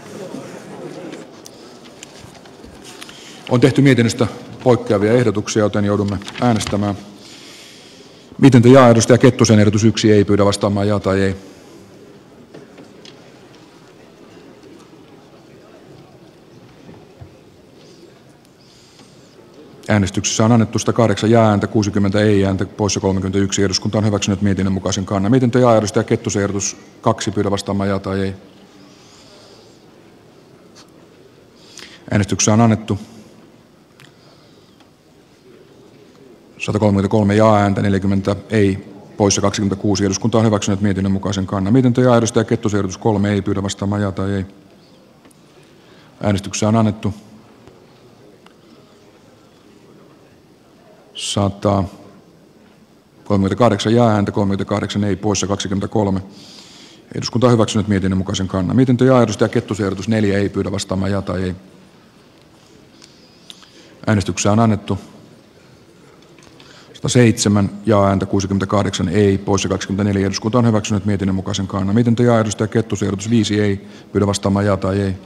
A: On tehty mietinnöstä poikkeavia ehdotuksia, joten joudumme äänestämään. Mietintö jaa, edustaja Kettusen ehdotus yksi ei, pyydä vastaamaan jaa tai ei. Äänestyksessä on annettu sata kahdeksan jaa-ääntä, kuusikymmentä ei-ääntä, poissa kolmekymmentäyksi. Eduskunta on hyväksynyt mietinnön mukaisen kannan. Mietintö jaa, edustaja Kettusen ehdotus kaksi, pyydä vastaamaan jaa tai ei. Äänestyksessä on annettu sata kolmekymmentäkolme jaa-ääntä, neljäkymmentä ei, poissa kaksikymmentäkuusi. Eduskunta on hyväksynyt mietinnön mukaisen kannan. Mietintö jaa, edustaja Kettusen ehdotus kolme ei, pyydä vastaamaan jaa tai ei. Äänestyksessä on annettu sata kolmekymmentäkahdeksan jaa-ääntä, kolmekymmentäkahdeksan ei, poissa kaksikymmentäkolme. Eduskunta on hyväksynyt mietinnön mukaisen kannan. Mietintö jaa, edustaja Kettusen ehdotus neljä ei, pyydä vastaamaan jaa tai ei. Äänestyksessä on annettu sata seitsemän jaa-ääntä, kuusikymmentäkahdeksan ei, poissa kaksikymmentäneljä. Eduskunta on hyväksynyt mietinnön mukaisen kannan. Mietintö jaa, edustaja Kettusen ehdotus viisi ei, pyydä vastaamaan jaa tai ei.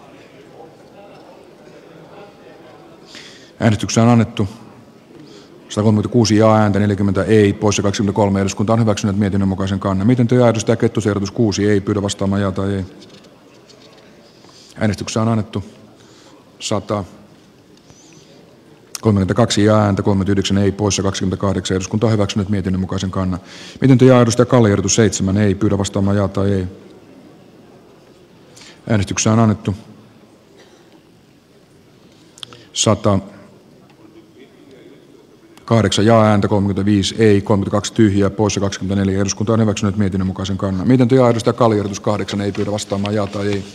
A: Äänestyksessä on annettu satakolmekymmentäkuusi ja ääntä neljäkymmentä ei, poissa kaksikymmentäkolme. Eduskunta on hyväksynyt mietinnön mukaisen kannan. Miten työ edustaja Kettusen ehdotus kuusi ei, pyydä vastaamaan ja tai ei. Äänestyksessä on annettu sata kolmekymmentäkaksi ja ääntä kolmekymmentäyhdeksän ei, poissa kaksikymmentäkahdeksan. Eduskunta on hyväksynyt mietinnön mukaisen kannan. Miten työ edustaja Kalli ehdotus seitsemän ei, pyydä vastaamaan ja tai ei. Äänestyksessä on annettu sata kahdeksan ja ääntä kolmekymmentäviisi ei, kolmekymmentäkaksi tyhjää, poissa kaksikymmentäneljä. Eduskunta on hyväksynyt mietinnön mukaisen kannan. Miten työ edustaja Kalli ehdotus kahdeksan ei, pyydä vastaamaan ja tai ei.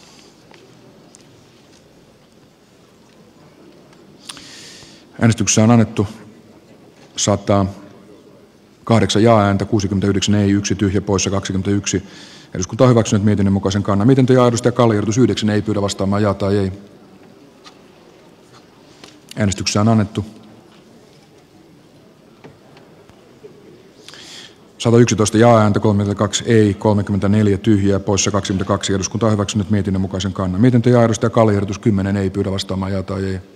A: Äänestyksessä on annettu sata kahdeksan ja ääntä kuusikymmentäyhdeksän ei, yksi tyhjä, poissa kaksikymmentäyksi. Eduskunta on hyväksynyt mietinnön mukaisen kannan. Miten työ edustaja Kalli ehdotus yhdeksän ei, pyydä vastaamaan ja tai ei. Äänestyksessä on annettu sata yksitoista ja ääntä kolmekymmentäkaksi ei, kolmekymmentäneljä tyhjää, poissa kaksikymmentäkaksi. Eduskunta on hyväksynyt mietinnön mukaisen kannan. Miten työ edustaja Kalli ehdotus kymmenen ei, pyydä vastaamaan ja tai ei.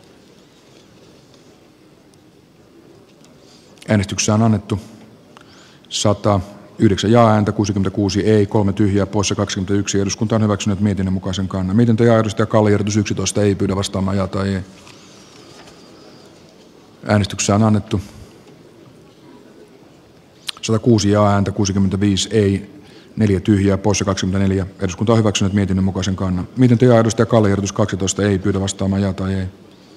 A: Äänestyksessä on annettu sata yhdeksän ja ääntä kuusikymmentäkuusi ei, kolme tyhjää, poissa kaksikymmentäyksi. Eduskunta on hyväksynyt mietinnön mukaisen kannan. Miten työ edustaja Kalli ehdotus yksitoista ei, pyydä vastaamaan ja tai ei. Äänestyksessä on annettu sata kuusi ja ääntä kuusikymmentäviisi ei, neljä tyhjää, poissa kaksikymmentäneljä. Eduskunta on hyväksynyt mietinnön mukaisen kannan. Miten työ edustaja Kalli ehdotus kaksitoista ei, pyydä vastaamaan ja tai ei.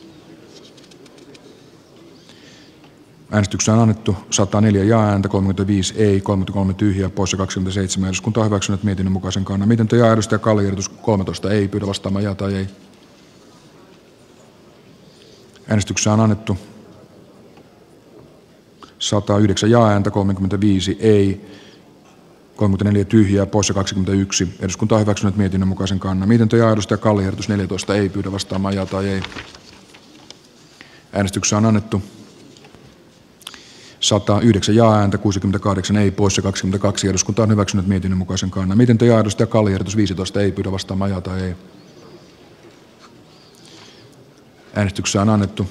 A: Äänestyksessä on annettu sata neljä ja ääntä kolmekymmentäviisi ei, kolmekymmentäkolme tyhjää, poissa kaksikymmentäseitsemän. Eduskunta on hyväksynyt mietinnön mukaisen kannan. Miten työ edustaja Kalli ehdotus kolmetoista ei, pyydä vastaamaan ja tai ei. Äänestyksessä on annettu sata yhdeksän ja ääntä kolmekymmentäviisi ei, kolmekymmentäneljä tyhjää, poissa kaksikymmentäyksi. Eduskunta on hyväksynyt mietinnön mukaisen kannan. Miten työ edustaja Kalli ehdotus neljätoista ei, pyydä vastaamaan ja tai ei. Äänestyksessä on annettu sata yhdeksän ja ääntä kuusikymmentäkahdeksan ei, poissa kaksikymmentäkaksi. Eduskunta on hyväksynyt mietinnön mukaisen kannan. Miten työ edustaja Kalli ehdotus viisitoista ei, pyydä vastaamaan ja tai ei. Äänestyksessä on annettu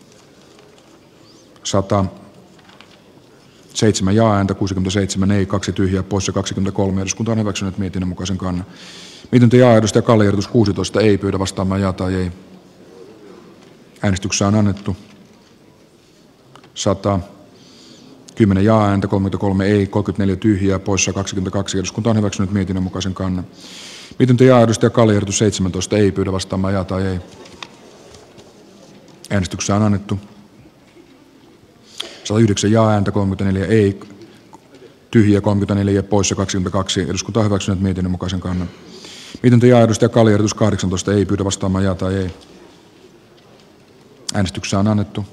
A: sata seitsemän ja ääntä kuusikymmentäseitsemän ei, kaksi tyhjää, poissa kaksikymmentäkolme. Eduskunta on hyväksynyt mietinnön mukaisen kannan. Miten työ edustaja Kalli ehdotus kuusitoista ei, pyydä vastaamaan ja tai ei. Äänestyksessä on annettu sata kymmenen ja ääntä kolmekymmentäkolme ei, kolmekymmentäneljä tyhjää, poissa kaksikymmentäkaksi. Eduskunta on hyväksynyt mietinnön mukaisen kannan. Miten työ edustaja Kalli ehdotus seitsemäntoista ei, pyydä vastaamaan ja tai ei. Äänestyksessä on annettu sata yhdeksän ja ääntä kolmekymmentäneljä ei, tyhjiä kolmekymmentäneljä, poissa kaksikymmentäkaksi. Eduskunta on hyväksynyt mietinnön mukaisen kannan. Miten työ edustaja Kalli ehdotus kahdeksantoista ei, pyydä vastaamaan ja tai ei. Äänestyksessä on annettu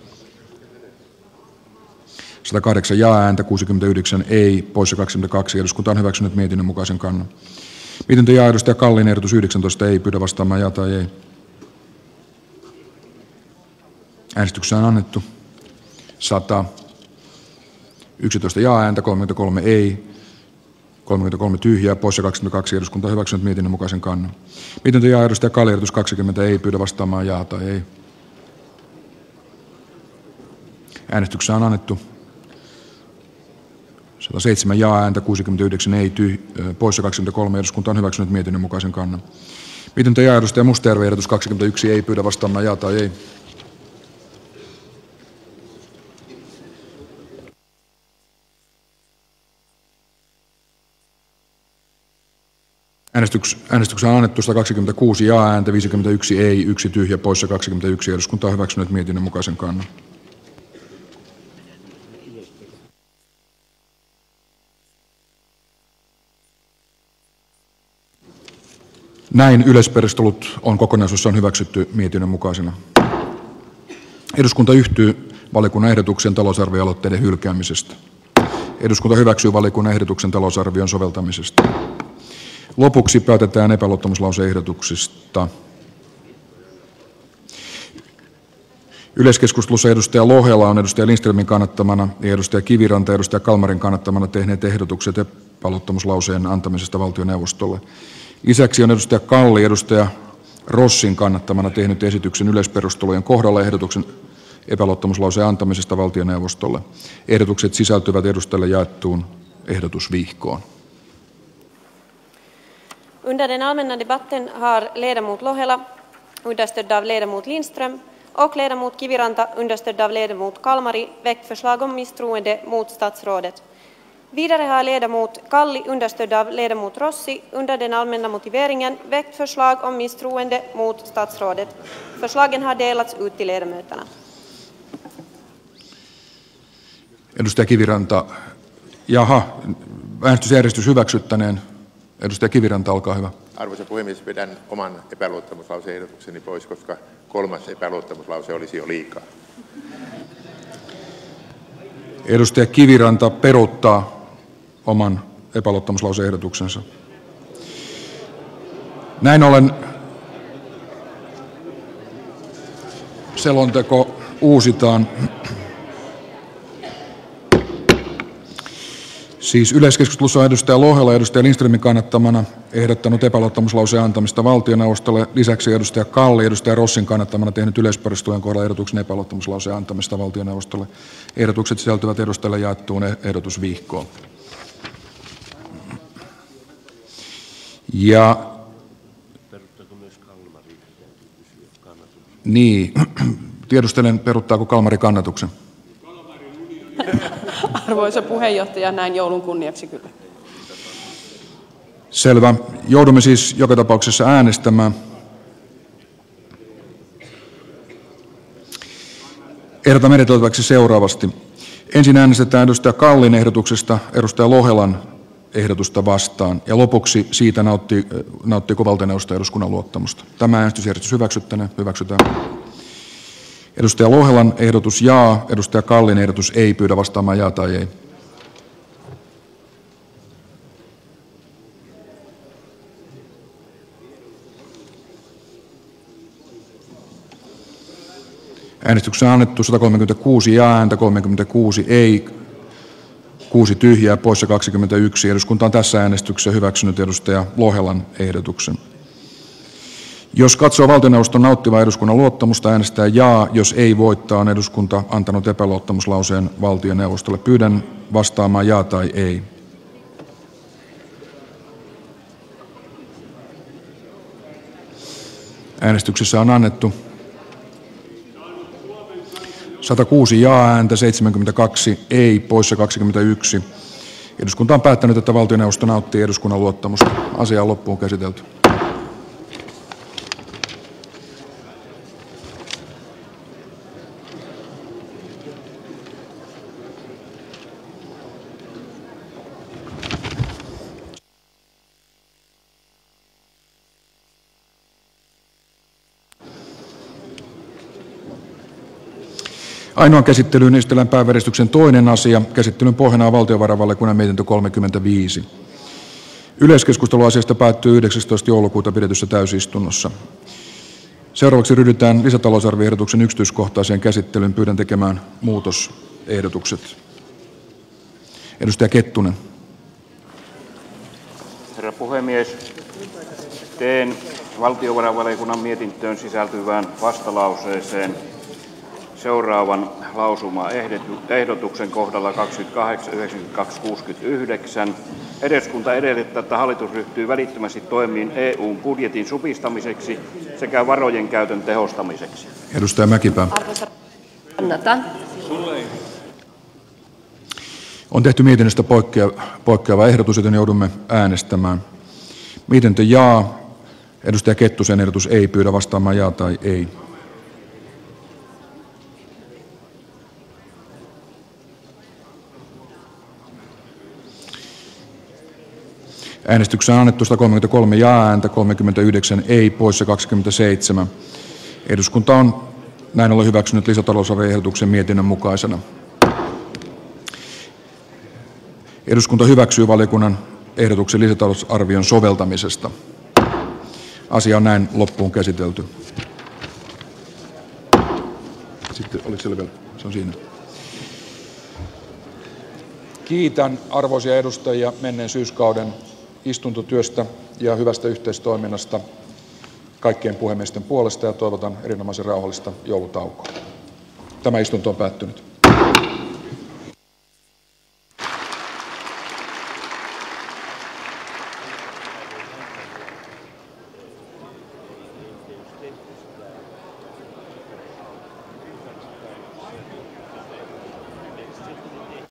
A: sata kahdeksan ja ääntä kuusikymmentäyhdeksän ei, poissa kaksikymmentäkaksi. Eduskunta on hyväksynyt mietinnön mukaisen kannan. Miten työ edustaja Kallin ehdotus yhdeksäntoista ei, pyydä vastaamaan ja tai ei. Äänestyksessä on annettu sata yksitoista ja ääntä kolmekymmentäkolme ei, kolmekymmentäkolme tyhjää, poissa kaksikymmentäkaksi. Eduskunta on hyväksynyt mietinnön mukaisen kannan. Miten työ edustaja Kalli ehdotus kaksikymmentä ei, pyydä vastaamaan ja tai ei. Äänestyksessä on annettu sata seitsemän ja ääntä kuusikymmentäyhdeksän ei, tyh, poissa kaksikymmentäkolme. Eduskunta on hyväksynyt mietinnön mukaisen kannan. Miten työ edustaja Mustajärvi ehdotus kaksikymmentäyksi ei, pyydä vastaamaan ja tai ei. Äänestyksessä on annettu sata kaksikymmentäkuusi ja ääntä, viisikymmentäyksi ei, yksi tyhjä, poissa kaksikymmentäyksi. Eduskunta on hyväksynyt mietinnön mukaisen kannan. Näin yleisperustelut on kokonaisuudessaan hyväksytty mietinnön mukaisena. Eduskunta yhtyy valiokunnan ehdotuksen talousarvioaloitteiden hylkäämisestä. Eduskunta hyväksyy valiokunnan ehdotuksen talousarvion soveltamisesta. Lopuksi päätetään epäluottamuslause-ehdotuksista. Yleiskeskustelussa edustaja Lohela on edustaja Lindströmin kannattamana ja edustaja Kiviranta edustaja Kalmarin kannattamana tehneet ehdotukset epäluottamuslauseen antamisesta valtioneuvostolle. Lisäksi on edustaja Kalli edustaja Rossin kannattamana tehnyt esityksen yleisperustelujen kohdalla ehdotuksen epäluottamuslauseen antamisesta valtioneuvostolle. Ehdotukset sisältyvät edustajille jaettuun ehdotusvihkoon.
P: Under den allmänna debatten har ledamot Lohela, understödd av ledamot Lindström, och ledamot Kiviranta, understödd av ledamot Kalmari, väckt förslag om misstroende mot statsrådet. Vidare har ledamot Kalli, understödd av ledamot Rossi, under den allmänna motiveringen väckt förslag om misstroende mot statsrådet. Förslagen har delats ut till ledamöterna.
A: Edustaja Kiviranta, jaha, äänestysjärjestys hyväksyttäneen. Edustaja Kiviranta, olkaa hyvä.
Q: Arvoisa puhemies, vedän oman epäluottamuslause-ehdotukseni pois, koska kolmas epäluottamuslause olisi jo liikaa.
A: Edustaja Kiviranta peruuttaa oman epäluottamuslause-ehdotuksensa. Näin ollen selonteko uusitaan. Siis yleiskeskustelussa on edustaja Lohela edustaja Lindströmin kannattamana ehdottanut epäluottamuslauseen antamista valtioneuvostolle. Lisäksi edustaja Kalli edustaja Rossin kannattamana tehnyt yleisperustelujen kohdalla ehdotuksen epäluottamuslauseen antamista valtioneuvostolle. Ehdotukset sisältyvät edustajille jaettuun ehdotusvihkoon. Ja niin, tiedustelen, peruuttaako Kalmari kannatuksen?
L: Arvoisa puheenjohtaja, näin joulun kunniaksi kyllä.
A: Selvä. Joudumme siis joka tapauksessa äänestämään. Ehdotan meneteltäväksi seuraavasti. Ensin äänestetään edustaja Kallin ehdotuksesta edustaja Lohelan ehdotusta vastaan ja lopuksi siitä nautti, nauttiiko valtioneuvosto eduskunnan luottamusta. Tämä äänestysjärjestys hyväksyttäneen hyväksytään. Edustaja Lohelan ehdotus jaa, edustaja Kallin ehdotus ei. Pyydä vastaamaan jaa tai ei. Äänestyksessä on annettu sata kolmekymmentäkuusi jaa-ääntä, kolmekymmentäkuusi ei, kuusi tyhjää, poissa kaksikymmentäyksi. Eduskunta on tässä äänestyksessä hyväksynyt edustaja Lohelan ehdotuksen. Jos katsoo valtioneuvoston nauttivan eduskunnan luottamusta, äänestää jaa. Jos ei, voittaa, on eduskunta antanut epäluottamuslauseen valtioneuvostolle. Pyydän vastaamaan jaa tai ei. Äänestyksessä on annettu sata kuusi jaa-ääntä, seitsemänkymmentäkaksi ei, poissa kaksikymmentäyksi. Eduskunta on päättänyt, että valtioneuvosto nauttii eduskunnan luottamusta. Asia on loppuun käsitelty. Ainoan käsittelyyn esitellään päiväjärjestyksen toinen asia. Käsittelyn pohjana on valtiovarainvaliokunnan mietintö kolmekymmentäviisi. Yleiskeskustelu asiasta päättyy yhdeksästoista joulukuuta pidetyssä täysistunnossa. Seuraavaksi ryhdytään lisätalousarvioehdotuksen yksityiskohtaiseen käsittelyyn. Pyydän tekemään muutosehdotukset. Edustaja Kettunen.
C: Herra puhemies, teen valtiovarainvaliokunnan mietintöön sisältyvään vastalauseeseen seuraavan lausumaehdotuksen kohdalla kaksikymmentäkahdeksan yhdeksänkymmentäkaksi kuusikymmentäyhdeksän. Eduskunta edellyttää, että hallitus ryhtyy välittömästi toimiin E U:n budjetin supistamiseksi sekä varojen käytön tehostamiseksi.
A: Edustaja Mäkipää.
H: Arvoisa kannatan.
A: On tehty mietinnöstä poikkeava ehdotus, joten joudumme äänestämään. Mietintö jaa. Edustaja Kettusen ehdotus ei. Pyydä vastaamaan jaa tai ei. Äänestyksessä on annettu sata kolmekymmentäkolme jaa-ääntä, kolmekymmentäyhdeksän ei, poissa kaksikymmentäseitsemän. Eduskunta on näin ollen hyväksynyt lisätalousarvioehdotuksen mietinnön mukaisena. Eduskunta hyväksyy valiokunnan ehdotuksen lisätalousarvion soveltamisesta. Asia on näin loppuun käsitelty. Sitten oliko siellä vielä? Se on siinä. Kiitän arvoisia edustajia menneen syyskauden istuntotyöstä ja hyvästä yhteistoiminnasta kaikkien puhemiesten puolesta ja toivotan erinomaisen rauhallista joulutaukoa. Tämä istunto on päättynyt.